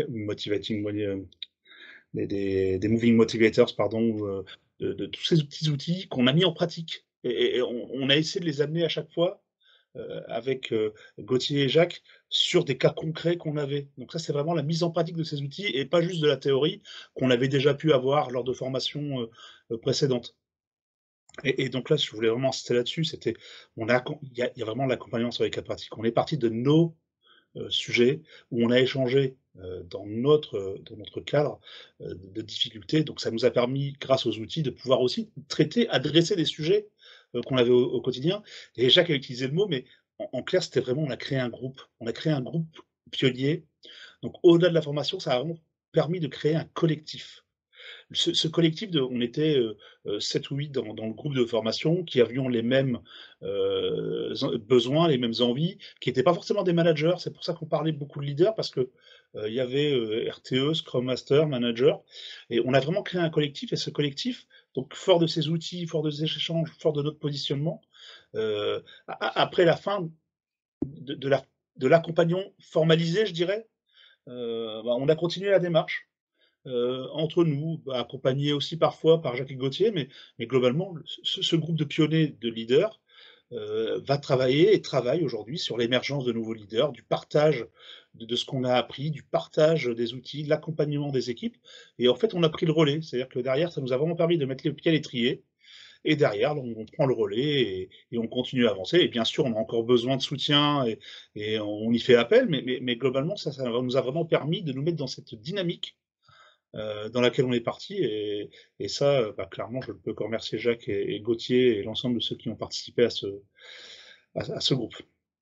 des Moving Motivators, pardon, de tous ces petits outils qu'on a mis en pratique. Et on a essayé de les amener à chaque fois avec Gauthier et Jacques sur des cas concrets qu'on avait. Donc ça, c'est vraiment la mise en pratique de ces outils et pas juste de la théorie qu'on avait déjà pu avoir lors de formations précédentes. Et donc là, je voulais vraiment insister là-dessus, il y a vraiment l'accompagnement sur les cas pratiques. On est parti de nos sujets, où on a échangé dans notre cadre de difficultés. Donc ça nous a permis, grâce aux outils, de pouvoir aussi traiter, adresser des sujets qu'on avait au quotidien. Et Jacques a utilisé le mot, mais en clair, c'était vraiment, on a créé un groupe. On a créé un groupe pionnier. Donc au-delà de la formation, ça a vraiment permis de créer un collectif. Ce collectif, on était 7 ou 8 dans le groupe de formation qui avions les mêmes besoins, les mêmes envies, qui n'étaient pas forcément des managers. C'est pour ça qu'on parlait beaucoup de leaders, parce que il y avait RTE, Scrum Master, Manager, et on a vraiment créé un collectif. Et ce collectif, donc fort de ses outils, fort de ses échanges, fort de notre positionnement, après la fin de l'accompagnement formalisé, je dirais, on a continué la démarche. Entre nous, accompagnés aussi parfois par Jacques et Gauthier, mais globalement, ce groupe de pionniers, de leaders, va travailler et travaille aujourd'hui sur l'émergence de nouveaux leaders, du partage de ce qu'on a appris, du partage des outils, de l'accompagnement des équipes. Et en fait, on a pris le relais. C'est-à-dire que derrière, ça nous a vraiment permis de mettre les pieds à l'étrier. Et derrière, on prend le relais et on continue à avancer. Et bien sûr, on a encore besoin de soutien et on y fait appel, mais globalement, ça nous a vraiment permis de nous mettre dans cette dynamique dans laquelle on est parti. Et ça, clairement, je ne peux que remercier Jacques et Gauthier et l'ensemble de ceux qui ont participé à ce groupe.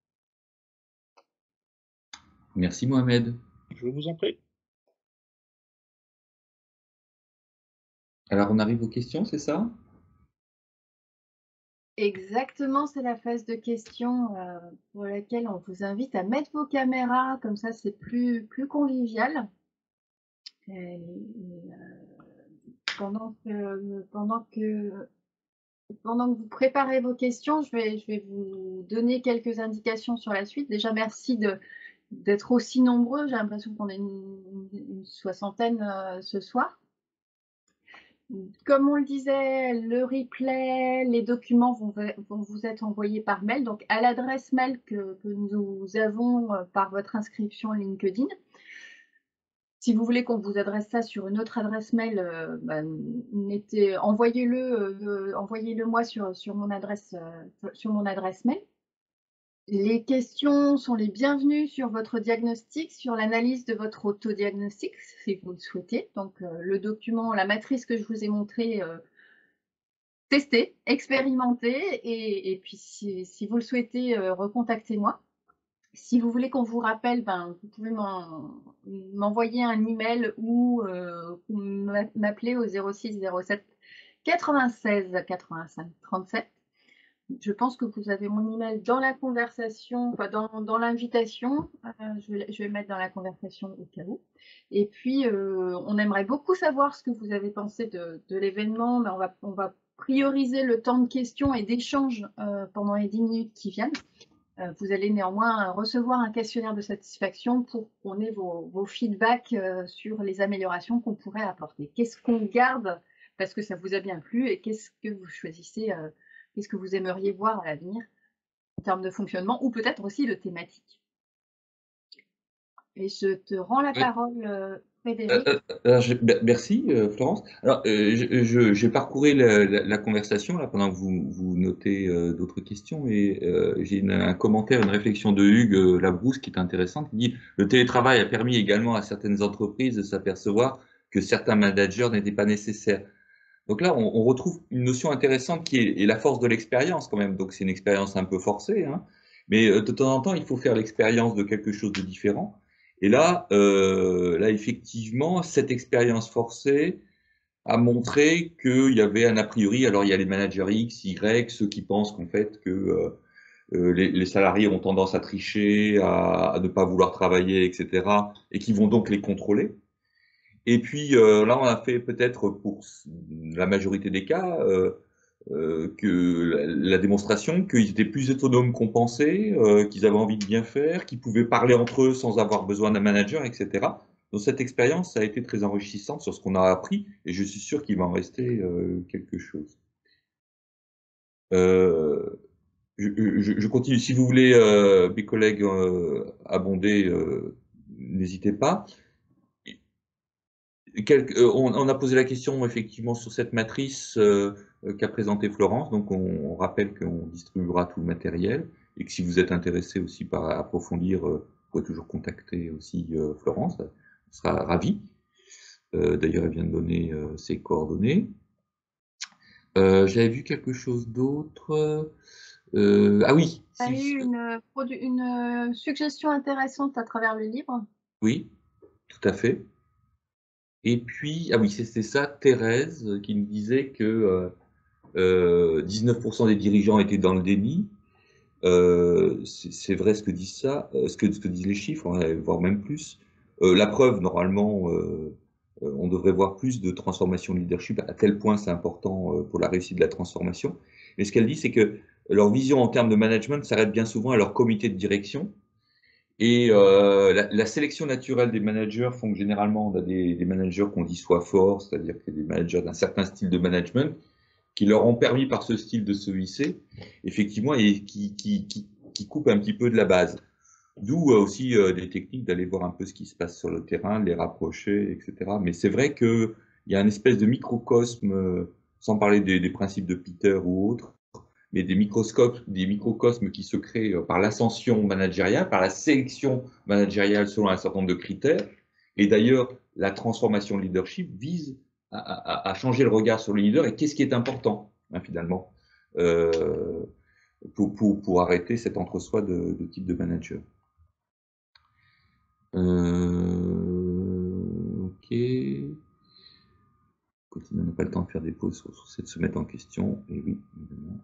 Merci Mohamed. Je vous en prie. Alors on arrive aux questions, c'est ça? Exactement, c'est la phase de questions pour laquelle on vous invite à mettre vos caméras, comme ça c'est plus convivial. Pendant que vous préparez vos questions, je vais vous donner quelques indications sur la suite. Déjà, merci d'être aussi nombreux. J'ai l'impression qu'on est une soixantaine ce soir. Comme on le disait, le replay, les documents vont vous être envoyés par mail, donc à l'adresse mail que nous avons par votre inscription LinkedIn. Si vous voulez qu'on vous adresse ça sur une autre adresse mail, envoyez-le moi sur mon adresse mail. Les questions sont les bienvenues sur votre diagnostic, sur l'analyse de votre autodiagnostic, si vous le souhaitez. Donc, le document, la matrice que je vous ai montrée, testez, expérimentez, et puis si vous le souhaitez, recontactez-moi. Si vous voulez qu'on vous rappelle, vous pouvez m'envoyer un email ou m'appeler au 06 07 96 85 37. Je pense que vous avez mon email dans la conversation, enfin dans l'invitation. Je vais le mettre dans la conversation au cas où. Et puis, on aimerait beaucoup savoir ce que vous avez pensé de l'événement, mais on va prioriser le temps de questions et d'échanges pendant les 10 minutes qui viennent. Vous allez néanmoins recevoir un questionnaire de satisfaction pour qu'on ait vos feedbacks sur les améliorations qu'on pourrait apporter. Qu'est-ce qu'on garde parce que ça vous a bien plu et qu'est-ce que vous choisissez, qu'est-ce que vous aimeriez voir à l'avenir en termes de fonctionnement ou peut-être aussi de thématique. Et je te rends la parole, Frédéric. Merci Florence. Alors, j'ai parcouru la conversation là, pendant que vous notez d'autres questions et j'ai un commentaire, une réflexion de Hugues Labrousse qui est intéressante, qui dit « Le télétravail a permis également à certaines entreprises de s'apercevoir que certains managers n'étaient pas nécessaires. » Donc là, on retrouve une notion intéressante qui est la force de l'expérience quand même. Donc c'est une expérience un peu forcée, hein, mais de temps en temps, il faut faire l'expérience de quelque chose de différent. Et là, effectivement, cette expérience forcée a montré qu'il y avait un a priori. Alors, il y a les managers X, Y, ceux qui pensent qu'en fait que les salariés ont tendance à tricher, à ne pas vouloir travailler, etc., et qui vont donc les contrôler. Et puis là, on a fait peut-être pour la majorité des cas que la démonstration qu'ils étaient plus autonomes qu'on pensait, qu'ils avaient envie de bien faire, qu'ils pouvaient parler entre eux sans avoir besoin d'un manager, etc. Donc cette expérience a été très enrichissante sur ce qu'on a appris et je suis sûr qu'il va en rester quelque chose. Je continue. Si vous voulez, mes collègues, abonder, n'hésitez pas. On a posé la question effectivement sur cette matrice qu'a présentée Florence, donc on rappelle qu'on distribuera tout le matériel et que si vous êtes intéressé aussi par approfondir, pouvez toujours contacter aussi Florence, elle sera ravie. D'ailleurs, elle vient de donner ses coordonnées. J'avais vu quelque chose d'autre. Ah oui. Tu as eu une suggestion intéressante à travers le livre. Oui, tout à fait. Et puis, ah oui, c'était ça, Thérèse, qui nous disait que 19% des dirigeants étaient dans le déni. C'est vrai ce que disent ça, ce que disent les chiffres, hein, voire même plus. La preuve, normalement, on devrait voir plus de transformation de leadership, à tel point c'est important pour la réussite de la transformation. Mais ce qu'elle dit, c'est que leur vision en termes de management s'arrête bien souvent à leur comité de direction. Et la sélection naturelle des managers font que généralement on a des managers qu'on dit soit forts, c'est-à-dire que des managers d'un certain style de management, qui leur ont permis par ce style de se hisser, effectivement, et qui coupent un petit peu de la base. D'où aussi des techniques d'aller voir un peu ce qui se passe sur le terrain, de les rapprocher, etc. Mais c'est vrai qu'il y a une espèce de microcosme, sans parler des principes de Peter ou autres, mais des microcosmes qui se créent par l'ascension managériale, par la sélection managériale selon un certain nombre de critères. Et d'ailleurs, la transformation leadership vise à changer le regard sur le leader et qu'est-ce qui est important, hein, finalement, pour arrêter cet entre-soi de type de manager. Ok. On n'a pas le temps de faire des pauses sur de se mettre en question. Et oui, évidemment.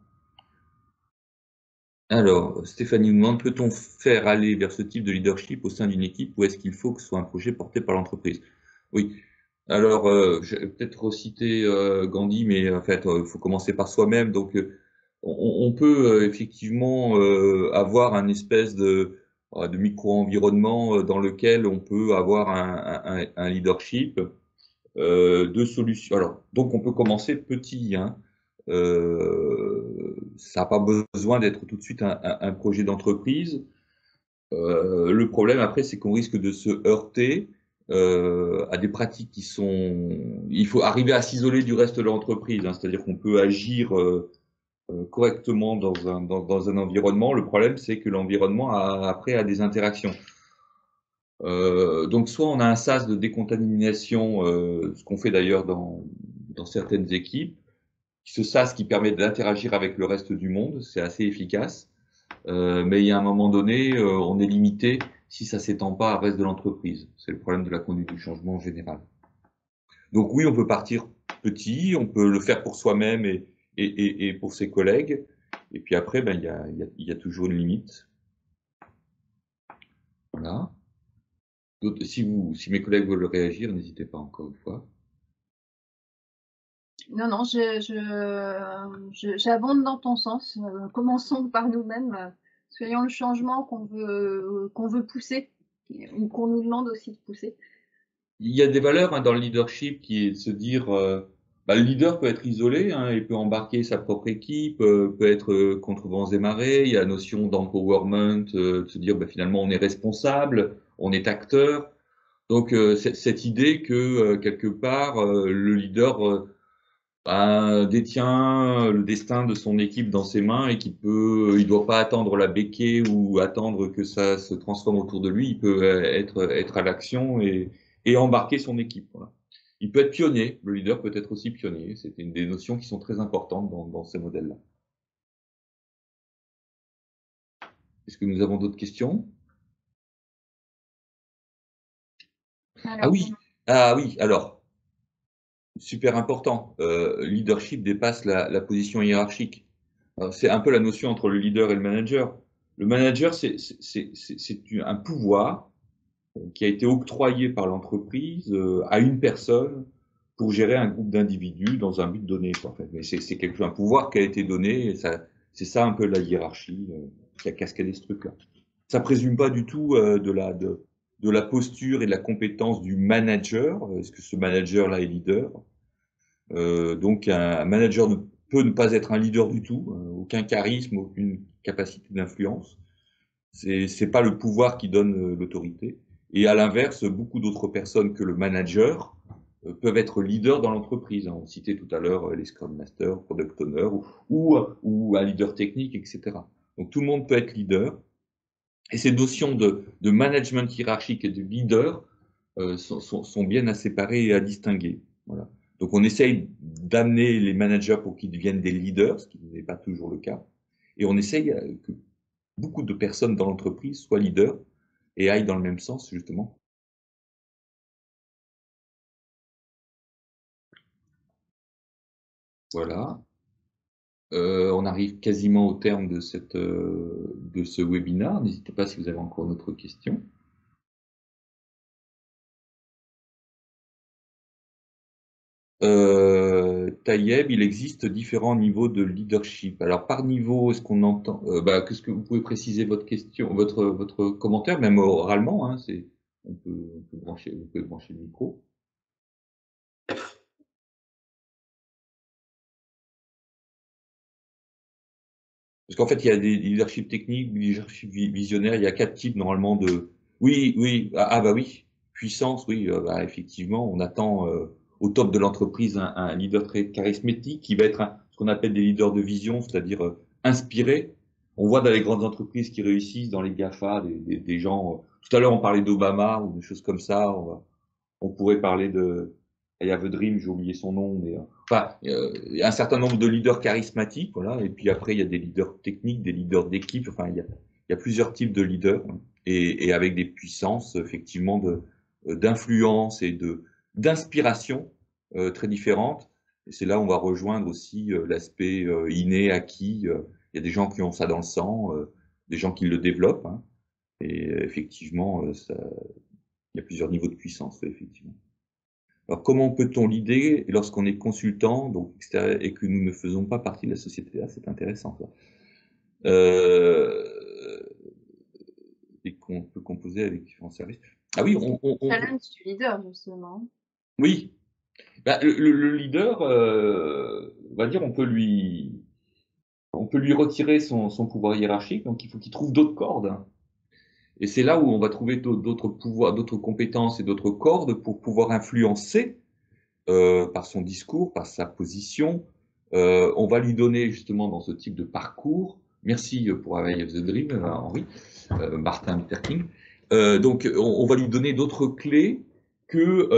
Alors, Stéphanie nous demande, peut-on faire aller vers ce type de leadership au sein d'une équipe ou est-ce qu'il faut que ce soit un projet porté par l'entreprise? Oui. Alors, je vais peut-être reciter Gandhi, mais en fait, il faut commencer par soi-même. Donc, on peut effectivement avoir un espèce de micro-environnement dans lequel on peut avoir un leadership de solutions. Alors, donc, on peut commencer petit, hein. Ça n'a pas besoin d'être tout de suite un projet d'entreprise. Le problème après, c'est qu'on risque de se heurter à des pratiques qui sont. Il faut arriver à s'isoler du reste de l'entreprise, hein, c'est-à-dire qu'on peut agir correctement dans un environnement. Le problème, c'est que l'environnement après a des interactions. Donc, soit on a un sas de décontamination, ce qu'on fait d'ailleurs dans certaines équipes. Ce sas qui permet d'interagir avec le reste du monde, c'est assez efficace. Mais il y a un moment donné, on est limité si ça s'étend pas au reste de l'entreprise. C'est le problème de la conduite du changement en général. Donc oui, on peut partir petit, on peut le faire pour soi-même et pour ses collègues. Et puis après, ben, il y a toujours une limite. Voilà. Si mes collègues veulent réagir, n'hésitez pas encore une fois. Non, j'abonde dans ton sens. Commençons par nous-mêmes. Soyons le changement qu'on veut pousser ou qu'on nous demande aussi de pousser. Il y a des valeurs dans le leadership qui est de se dire, le leader peut être isolé, hein, il peut embarquer sa propre équipe, peut être contre vents et marées. Il y a la notion d'empowerment, de se dire finalement on est responsable, on est acteur. Donc cette idée que quelque part le leader détient le destin de son équipe dans ses mains et il doit pas attendre la béquée ou attendre que ça se transforme autour de lui. Il peut être à l'action et embarquer son équipe. Voilà. Il peut être pionnier. Le leader peut être aussi pionnier. C'est une des notions qui sont très importantes dans ces modèles-là. Est-ce que nous avons d'autres questions? Alors, Ah oui. Alors, super important. Leadership dépasse la position hiérarchique. C'est un peu la notion entre le leader et le manager. Le manager, c'est un pouvoir qui a été octroyé par l'entreprise à une personne pour gérer un groupe d'individus dans un but donné. En fait. Mais c'est un pouvoir qui a été donné. C'est ça un peu la hiérarchie qui a cascadé ce truc-là. Ça présume pas du tout de la posture et de la compétence du manager. Est-ce que ce manager-là est leader? Donc un manager peut ne pas être un leader du tout, aucun charisme, aucune capacité d'influence. C'est pas le pouvoir qui donne l'autorité. Et à l'inverse, beaucoup d'autres personnes que le manager peuvent être leaders dans l'entreprise. On citait tout à l'heure les Scrum Masters, Product Owners ou un leader technique, etc. Donc tout le monde peut être leader. Et ces notions de management hiérarchique et de leader sont bien à séparer et à distinguer. Voilà. Donc on essaye d'amener les managers pour qu'ils deviennent des leaders, ce qui n'est pas toujours le cas. Et on essaye que beaucoup de personnes dans l'entreprise soient leaders et aillent dans le même sens, justement. Voilà. On arrive quasiment au terme de ce webinaire. N'hésitez pas si vous avez encore d'autres questions. Taïeb, il existe différents niveaux de leadership. Alors par niveau, est-ce qu'on entend qu'est-ce que vous pouvez préciser votre question, votre commentaire, même oralement, hein, on peut brancher, vous pouvez brancher le micro. Parce qu'en fait, il y a des leadership techniques, des leadership visionnaires, il y a 4 types normalement de. Oui, oui, bah oui, puissance, oui, effectivement, on attend au top de l'entreprise un leader très charismatique qui va être ce qu'on appelle des leaders de vision, c'est-à-dire inspiré. On voit dans les grandes entreprises qui réussissent, dans les GAFA, des gens. Tout à l'heure, on parlait d'Obama ou des choses comme ça. On pourrait parler de I Have a Dream, j'ai oublié son nom, mais enfin, il y a un certain nombre de leaders charismatiques, voilà, et puis après il y a des leaders techniques, des leaders d'équipe, enfin il y a plusieurs types de leaders, hein, et avec des puissances effectivement d'influence et d'inspiration très différentes. Et c'est là où on va rejoindre aussi l'aspect inné, acquis. Il y a des gens qui ont ça dans le sang, des gens qui le développent, hein, et effectivement, il y a plusieurs niveaux de puissance, effectivement. Alors, comment peut-on l'idée lorsqu'on est consultant, donc extérieur, et que nous ne faisons pas partie de la société? Là, c'est intéressant, ça. Et qu'on peut composer avec différents services. Ah oui, Challenge du leader, justement. Oui. Ben, le leader, on va dire, on peut lui retirer son pouvoir hiérarchique, donc il faut qu'il trouve d'autres cordes. Et c'est là où on va trouver d'autres pouvoirs, d'autres compétences et d'autres cordes pour pouvoir influencer par son discours, par sa position. On va lui donner justement dans ce type de parcours. Merci pour Away of the Dream, Henri, Martin Luther King. Donc, on va lui donner d'autres clés que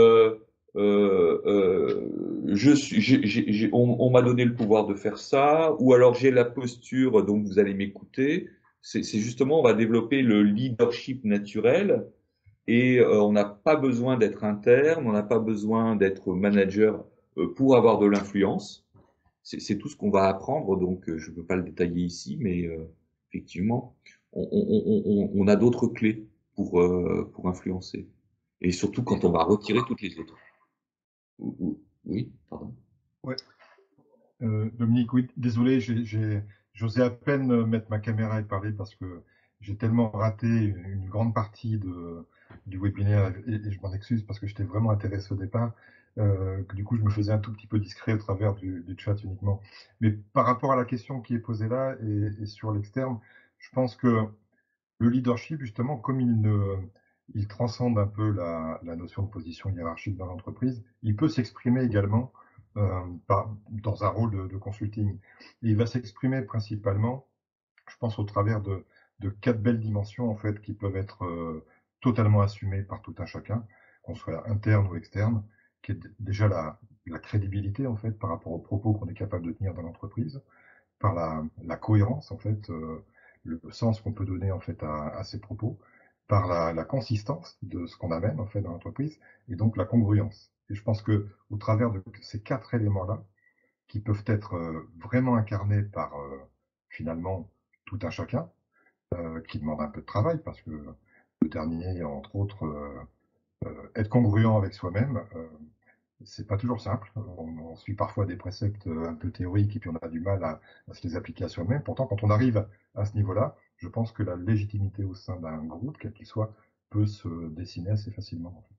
on m'a donné le pouvoir de faire ça, ou alors j'ai la posture, donc vous allez m'écouter. C'est justement, on va développer le leadership naturel. Et on n'a pas besoin d'être interne, on n'a pas besoin d'être manager pour avoir de l'influence. C'est tout ce qu'on va apprendre, donc je ne peux pas le détailler ici, mais effectivement, on a d'autres clés pour influencer. Et surtout quand on va retirer toutes les autres. Oui, pardon. Ouais. Dominique, oui, désolé, j'osais à peine mettre ma caméra et parler parce que j'ai tellement raté une grande partie du webinaire et je m'en excuse parce que j'étais vraiment intéressé au départ, que du coup je me faisais un tout petit peu discret au travers du chat uniquement. Mais par rapport à la question qui est posée là et sur l'externe, je pense que le leadership, justement, comme il transcende un peu la notion de position hiérarchique dans l'entreprise, il peut s'exprimer également dans un rôle de consulting. Et il va s'exprimer principalement, je pense, au travers de 4 belles dimensions en fait qui peuvent être totalement assumées par tout un chacun, qu'on soit interne ou externe, qui est déjà la crédibilité en fait par rapport aux propos qu'on est capable de tenir dans l'entreprise, par la cohérence en fait, le sens qu'on peut donner en fait à ces propos, par la consistance de ce qu'on amène en fait dans l'entreprise, et donc la congruence. Et je pense que au travers de ces 4 éléments-là, qui peuvent être vraiment incarnés par finalement tout un chacun, qui demande un peu de travail, parce que le dernier, entre autres, être congruent avec soi-même, c'est pas toujours simple. On suit parfois des préceptes un peu théoriques et puis on a du mal à se les appliquer à soi-même. Pourtant, quand on arrive à ce niveau-là, je pense que la légitimité au sein d'un groupe, quel qu'il soit, peut se dessiner assez facilement. En fait.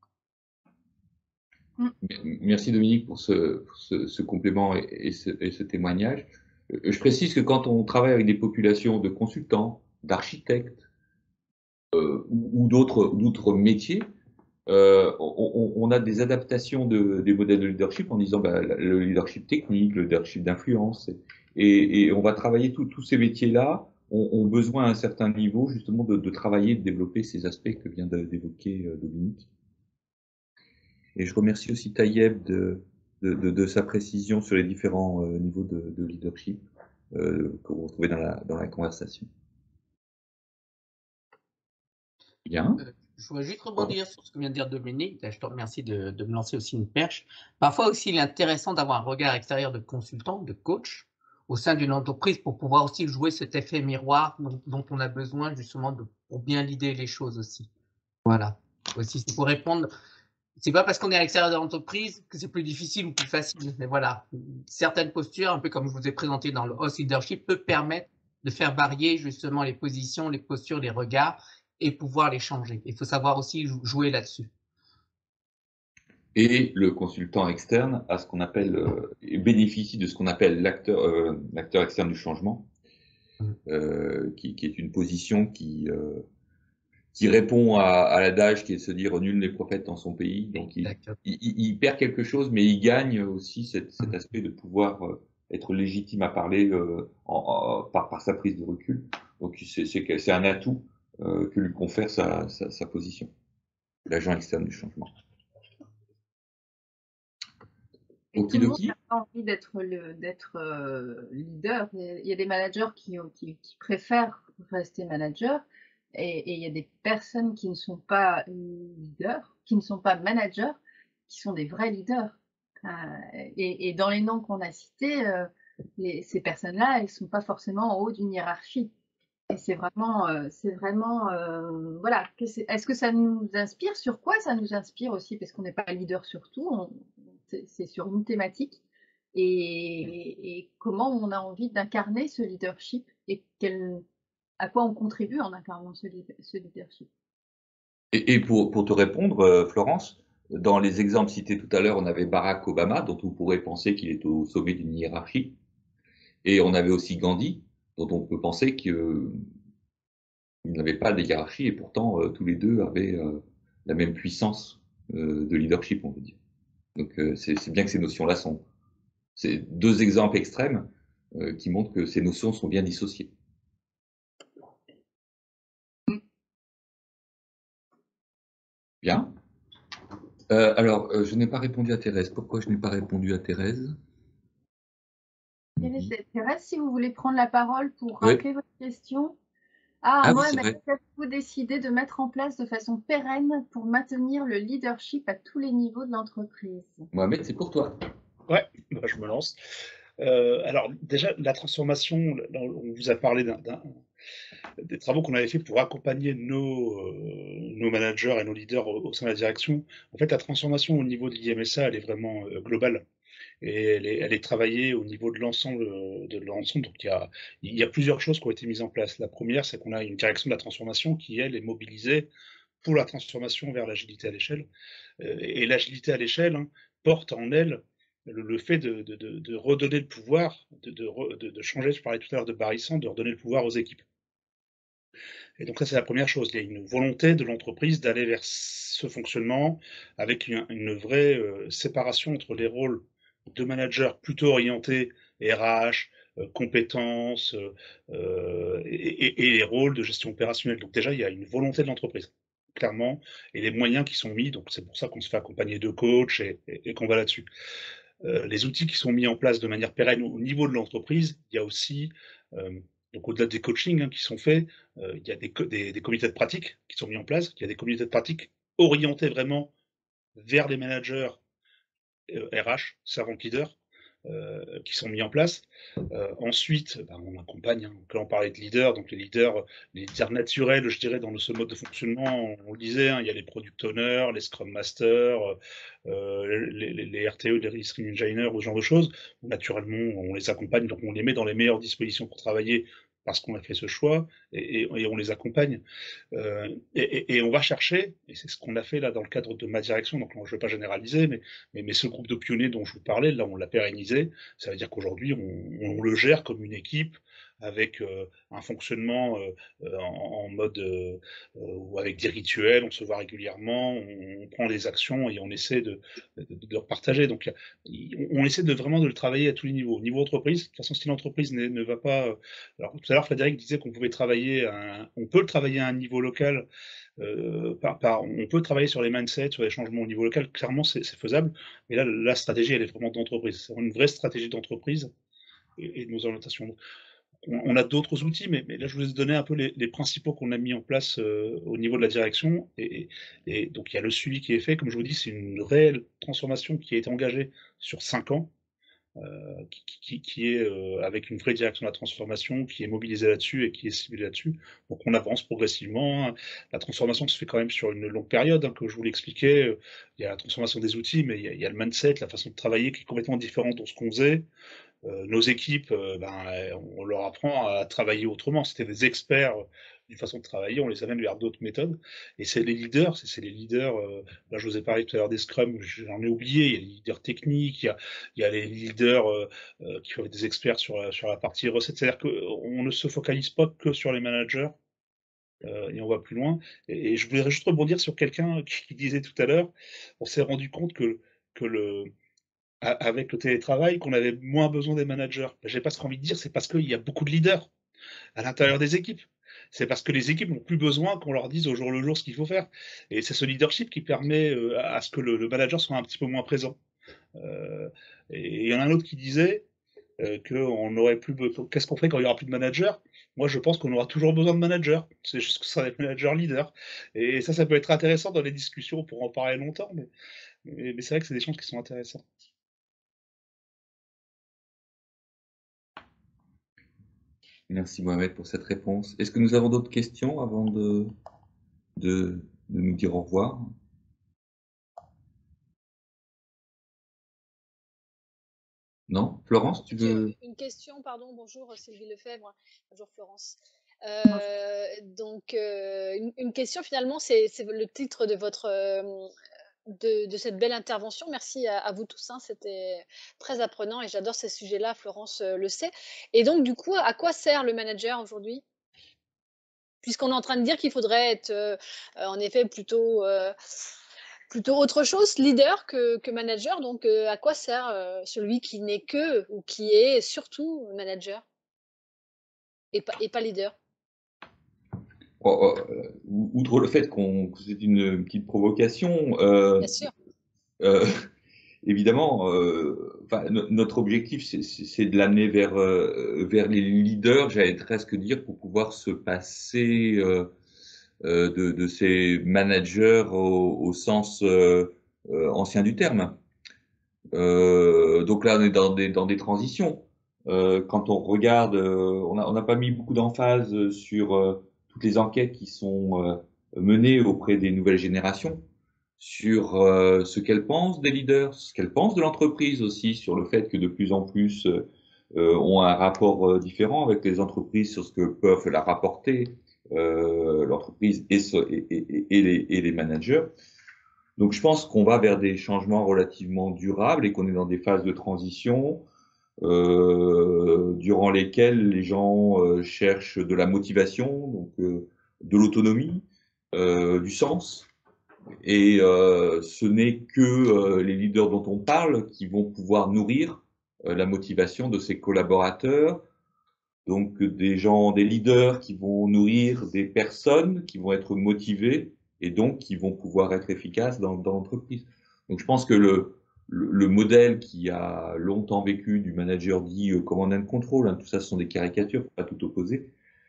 Merci Dominique pour ce complément et ce témoignage. Je précise que quand on travaille avec des populations de consultants, d'architectes ou d'autres métiers, on a des adaptations des modèles de leadership en disant le leadership technique, le leadership d'influence, et on va travailler tous ces métiers-là. ont besoin à un certain niveau justement de travailler, de développer ces aspects que vient d'évoquer Dominique. Et je remercie aussi Taïeb de sa précision sur les différents niveaux de leadership que vous retrouvez dans la conversation. Bien. Je voudrais juste rebondir sur ce que vient de dire Dominique. Je te remercie de me lancer aussi une perche. Parfois aussi, il est intéressant d'avoir un regard extérieur de consultant, de coach, au sein d'une entreprise pour pouvoir aussi jouer cet effet miroir dont on a besoin justement pour bien leader les choses aussi. Voilà. Aussi, c'est pour répondre. C'est pas parce qu'on est à l'extérieur de l'entreprise que c'est plus difficile ou plus facile. Mais voilà, certaines postures, un peu comme je vous ai présenté dans le host leadership, peut permettre de faire varier justement les positions, les postures, les regards et pouvoir les changer. Il faut savoir aussi jouer là-dessus. Et le consultant externe a ce qu'on appelle, bénéficie de ce qu'on appelle l'acteur externe du changement, qui est une position qui répond à l'adage qui est de se dire nul n'est prophète dans son pays. Donc il perd quelque chose, mais il gagne aussi cet aspect de pouvoir être légitime à parler par sa prise de recul. Donc c'est un atout que lui confère sa position, l'agent externe du changement. Et tout le monde n'a pas envie d'être leader. Il y a des managers qui préfèrent rester manager, et il y a des personnes qui ne sont pas leaders, qui ne sont pas managers, qui sont des vrais leaders. Et dans les noms qu'on a cités, ces personnes-là, elles ne sont pas forcément en haut d'une hiérarchie. Et c'est vraiment, voilà. Est-ce que ça nous inspire? Sur quoi ça nous inspire aussi? Parce qu'on n'est pas leader sur tout, c'est sur une thématique. Et comment on a envie d'incarner ce leadership et à quoi on contribue en incarnant ce leadership. Et pour te répondre, Florence, dans les exemples cités tout à l'heure, on avait Barack Obama, dont on pourrait penser qu'il est au sommet d'une hiérarchie. Et on avait aussi Gandhi, dont on peut penser qu'il n'avait pas de hiérarchie, et pourtant tous les deux avaient la même puissance de leadership, on veut dire. Donc c'est bien que ces notions-là c'est deux exemples extrêmes qui montrent que ces notions sont bien dissociées. Bien. Alors, je n'ai pas répondu à Thérèse. Pourquoi je n'ai pas répondu à Thérèse? Thérèse, si vous voulez prendre la parole pour rappeler votre question. Moi, qu'avez-vous décidé de mettre en place de façon pérenne pour maintenir le leadership à tous les niveaux de l'entreprise? Mohamed, c'est pour toi. Ouais, je me lance. Alors déjà, la transformation, on vous a parlé des travaux qu'on avait fait pour accompagner nos managers et nos leaders au sein de la direction. En fait, la transformation au niveau de l'IMSA, elle est vraiment globale. Et elle est travaillée au niveau de l'ensemble. Donc il y a plusieurs choses qui ont été mises en place. La première, c'est qu'on a une direction de la transformation qui, elle, est mobilisée pour la transformation vers l'agilité à l'échelle. Et l'agilité à l'échelle porte en elle le fait de redonner le pouvoir, de changer, je parlais tout à l'heure de Barry Sand, de redonner le pouvoir aux équipes. Et donc ça, c'est la première chose. Il y a une volonté de l'entreprise d'aller vers ce fonctionnement avec une vraie séparation entre les rôles de managers plutôt orientés RH, compétences et les rôles de gestion opérationnelle. Donc déjà, il y a une volonté de l'entreprise, clairement, et les moyens qui sont mis. Donc c'est pour ça qu'on se fait accompagner de coachs et qu'on va là-dessus. Les outils qui sont mis en place de manière pérenne au niveau de l'entreprise, il y a aussi, donc au-delà des coachings qui sont faits, il y a des comités de pratique qui sont mis en place. Il y a des comités de pratique orientés vraiment vers les managers RH, servant leader, qui sont mis en place. Ensuite, on accompagne, là on parlait de leaders, donc les leaders naturels, je dirais, dans ce mode de fonctionnement, on le disait, il y a les product owners, les scrum masters, les RTE, les release engineers, ce genre de choses. Naturellement, on les accompagne, donc on les met dans les meilleures dispositions pour travailler parce qu'on a fait ce choix, et on les accompagne. Et on va chercher, et c'est ce qu'on a fait là dans le cadre de ma direction, donc je ne vais pas généraliser, mais ce groupe de pionniers dont je vous parlais, là on l'a pérennisé. Ça veut dire qu'aujourd'hui on le gère comme une équipe avec un fonctionnement en mode ou avec des rituels, on se voit régulièrement, on prend des actions et on essaie de partager. Donc, on essaie vraiment de le travailler à tous les niveaux. Au niveau entreprise, de toute façon, si l'entreprise ne va pas. Alors, tout à l'heure, Frédéric disait qu'on pouvait travailler, on peut le travailler à un niveau local. On peut travailler sur les mindsets, sur les changements au niveau local. Clairement, c'est faisable. Mais là, la stratégie, elle est vraiment d'entreprise. C'est une vraie stratégie d'entreprise et de nos orientations. On a d'autres outils, mais là, je vous ai donné un peu les principaux qu'on a mis en place au niveau de la direction. Et donc, il y a le suivi qui est fait. Comme je vous dis, c'est une réelle transformation qui a été engagée sur 5 ans, qui est avec une vraie direction de la transformation, qui est mobilisée là-dessus et qui est ciblée là-dessus. Donc, on avance progressivement. La transformation se fait quand même sur une longue période, comme je vous l'expliquais. Il y a la transformation des outils, mais il y a le mindset, la façon de travailler qui est complètement différente de ce qu'on faisait. Nos équipes, on leur apprend à travailler autrement. C'était des experts d'une façon de travailler, on les amène vers d'autres méthodes. Et c'est les leaders, là je vous ai parlé tout à l'heure des scrums, j'en ai oublié, il y a les leaders techniques, il y a les leaders qui sont des experts sur la partie recette. C'est-à-dire qu'on ne se focalise pas que sur les managers, et on va plus loin. Et je voudrais juste rebondir sur quelqu'un qui disait tout à l'heure, on s'est rendu compte que avec le télétravail, qu'on avait moins besoin des managers. J'ai pas envie de dire, c'est parce qu'il y a beaucoup de leaders à l'intérieur des équipes. C'est parce que les équipes n'ont plus besoin qu'on leur dise au jour le jour ce qu'il faut faire. Et c'est ce leadership qui permet à ce que le manager soit un petit peu moins présent. Et il y en a un autre qui disait qu'on aurait plus besoin. Qu'est-ce qu'on fait quand il n'y aura plus de managers? Moi, je pense qu'on aura toujours besoin de managers. C'est juste que ça va être manager leader. Et ça peut être intéressant dans les discussions pour en parler longtemps. Mais c'est vrai que c'est des choses qui sont intéressantes. Merci Mohamed pour cette réponse. Est-ce que nous avons d'autres questions avant de nous dire au revoir? Non? Florence, tu veux? Une question, pardon, bonjour Sylvie Lefebvre, bonjour Florence. Donc, une question finalement, c'est le titre de votre de cette belle intervention. Merci à vous tous, hein, c'était très apprenant et j'adore ces sujets-là, Florence le sait. Et donc, du coup, à quoi sert le manager aujourd'hui? Puisqu'on est en train de dire qu'il faudrait être en effet plutôt autre chose, leader que manager. Donc, à quoi sert celui qui n'est que ou qui est surtout manager et pas leader? Outre le fait que c'est une petite provocation, Bien sûr. évidemment, notre objectif, c'est de l'amener vers les leaders, j'allais presque dire, pour pouvoir se passer de ces managers au sens ancien du terme. Donc là, on est dans des transitions. Quand on regarde, on n'a pas mis beaucoup d'emphase sur toutes les enquêtes qui sont menées auprès des nouvelles générations, sur ce qu'elles pensent des leaders, ce qu'elles pensent de l'entreprise aussi, sur le fait que de plus en plus ont un rapport différent avec les entreprises sur ce que peuvent leur rapporter l'entreprise et les managers. Donc je pense qu'on va vers des changements relativement durables et qu'on est dans des phases de transition durant lesquelles les gens cherchent de la motivation, donc de l'autonomie, du sens. Et ce n'est que les leaders dont on parle qui vont pouvoir nourrir la motivation de ses collaborateurs. Donc des leaders qui vont nourrir des personnes qui vont être motivées et donc qui vont pouvoir être efficaces dans l'entreprise. Donc je pense que le modèle qui a longtemps vécu du manager dit command and control, hein, tout ça ce sont des caricatures, pas tout opposé.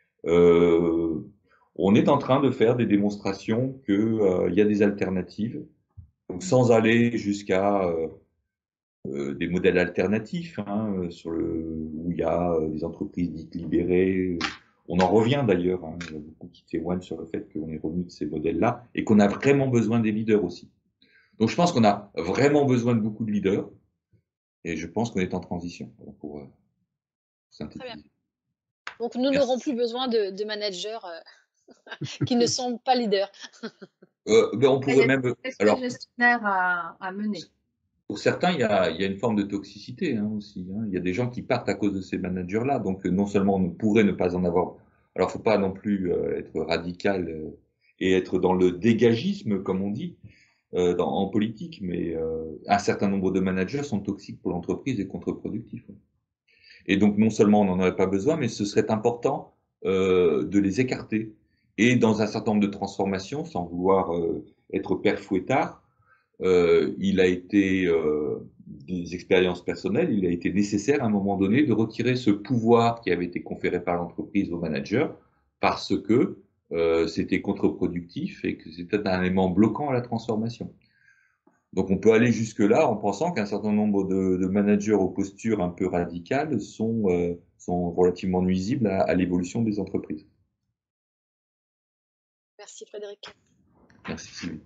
On est en train de faire des démonstrations qu'il y a des alternatives, donc sans aller jusqu'à des modèles alternatifs, hein, où il y a des entreprises dites libérées. On en revient d'ailleurs, hein, il y a beaucoup qui témoignent sur le fait qu'on est revenu de ces modèles-là et qu'on a vraiment besoin des leaders aussi. Donc je pense qu'on a vraiment besoin de beaucoup de leaders et je pense qu'on est en transition pour synthétiser. Très bien. Donc nous n'aurons plus besoin de managers qui ne sont pas leaders. On pourrait même. Alors, gestionnaire à mener. Pour certains, il y a une forme de toxicité aussi. Il y a des gens qui partent à cause de ces managers-là. Donc, non seulement on pourrait ne pas en avoir. Alors, faut pas non plus être radical et être dans le dégagisme, comme on dit, en politique, mais un certain nombre de managers sont toxiques pour l'entreprise et contre-productifs. Et donc, non seulement on n'en aurait pas besoin, mais ce serait important de les écarter. Et dans un certain nombre de transformations, sans vouloir être père fouettard, il a été, des expériences personnelles, il a été nécessaire à un moment donné de retirer ce pouvoir qui avait été conféré par l'entreprise au manager parce que c'était contre-productif et que c'était un élément bloquant à la transformation. Donc on peut aller jusque-là en pensant qu'un certain nombre de managers aux postures un peu radicales sont relativement nuisibles à l'évolution des entreprises. Merci Frédéric. Merci Sylvie.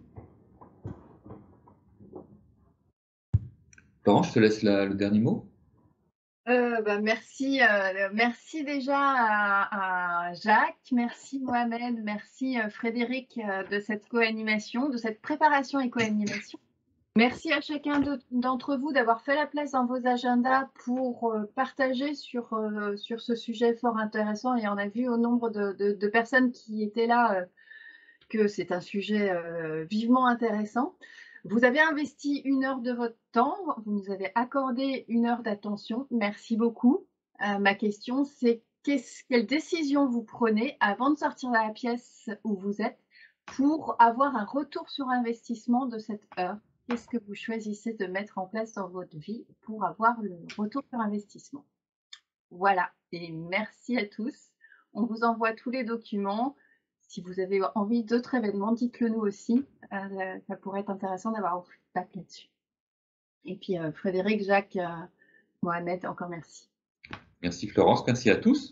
Florence, je te laisse le dernier mot. Merci déjà à Jacques, merci Mohamed, merci Frédéric de cette co-animation, de cette préparation et co-animation. Merci à chacun d'entre vous d'avoir fait la place dans vos agendas pour partager sur ce sujet fort intéressant. Et on a vu au nombre de personnes qui étaient là que c'est un sujet vivement intéressant. Vous avez investi 1 heure de votre temps, vous nous avez accordé 1 heure d'attention. Merci beaucoup. Ma question, c'est quelle décision vous prenez avant de sortir de la pièce où vous êtes pour avoir un retour sur investissement de cette heure? Qu'est-ce que vous choisissez de mettre en place dans votre vie pour avoir le retour sur investissement? Voilà, et merci à tous. On vous envoie tous les documents. Si vous avez envie d'autres événements, dites-le nous aussi. Ça pourrait être intéressant d'avoir vos feedback là-dessus. Et puis Frédéric, Jacques, Mohamed, encore merci. Merci Florence, merci à tous.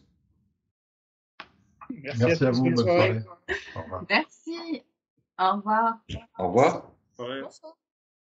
Merci à vous, bonne soirée. Au revoir. Merci, au revoir. Au revoir. Ouais. Bonsoir.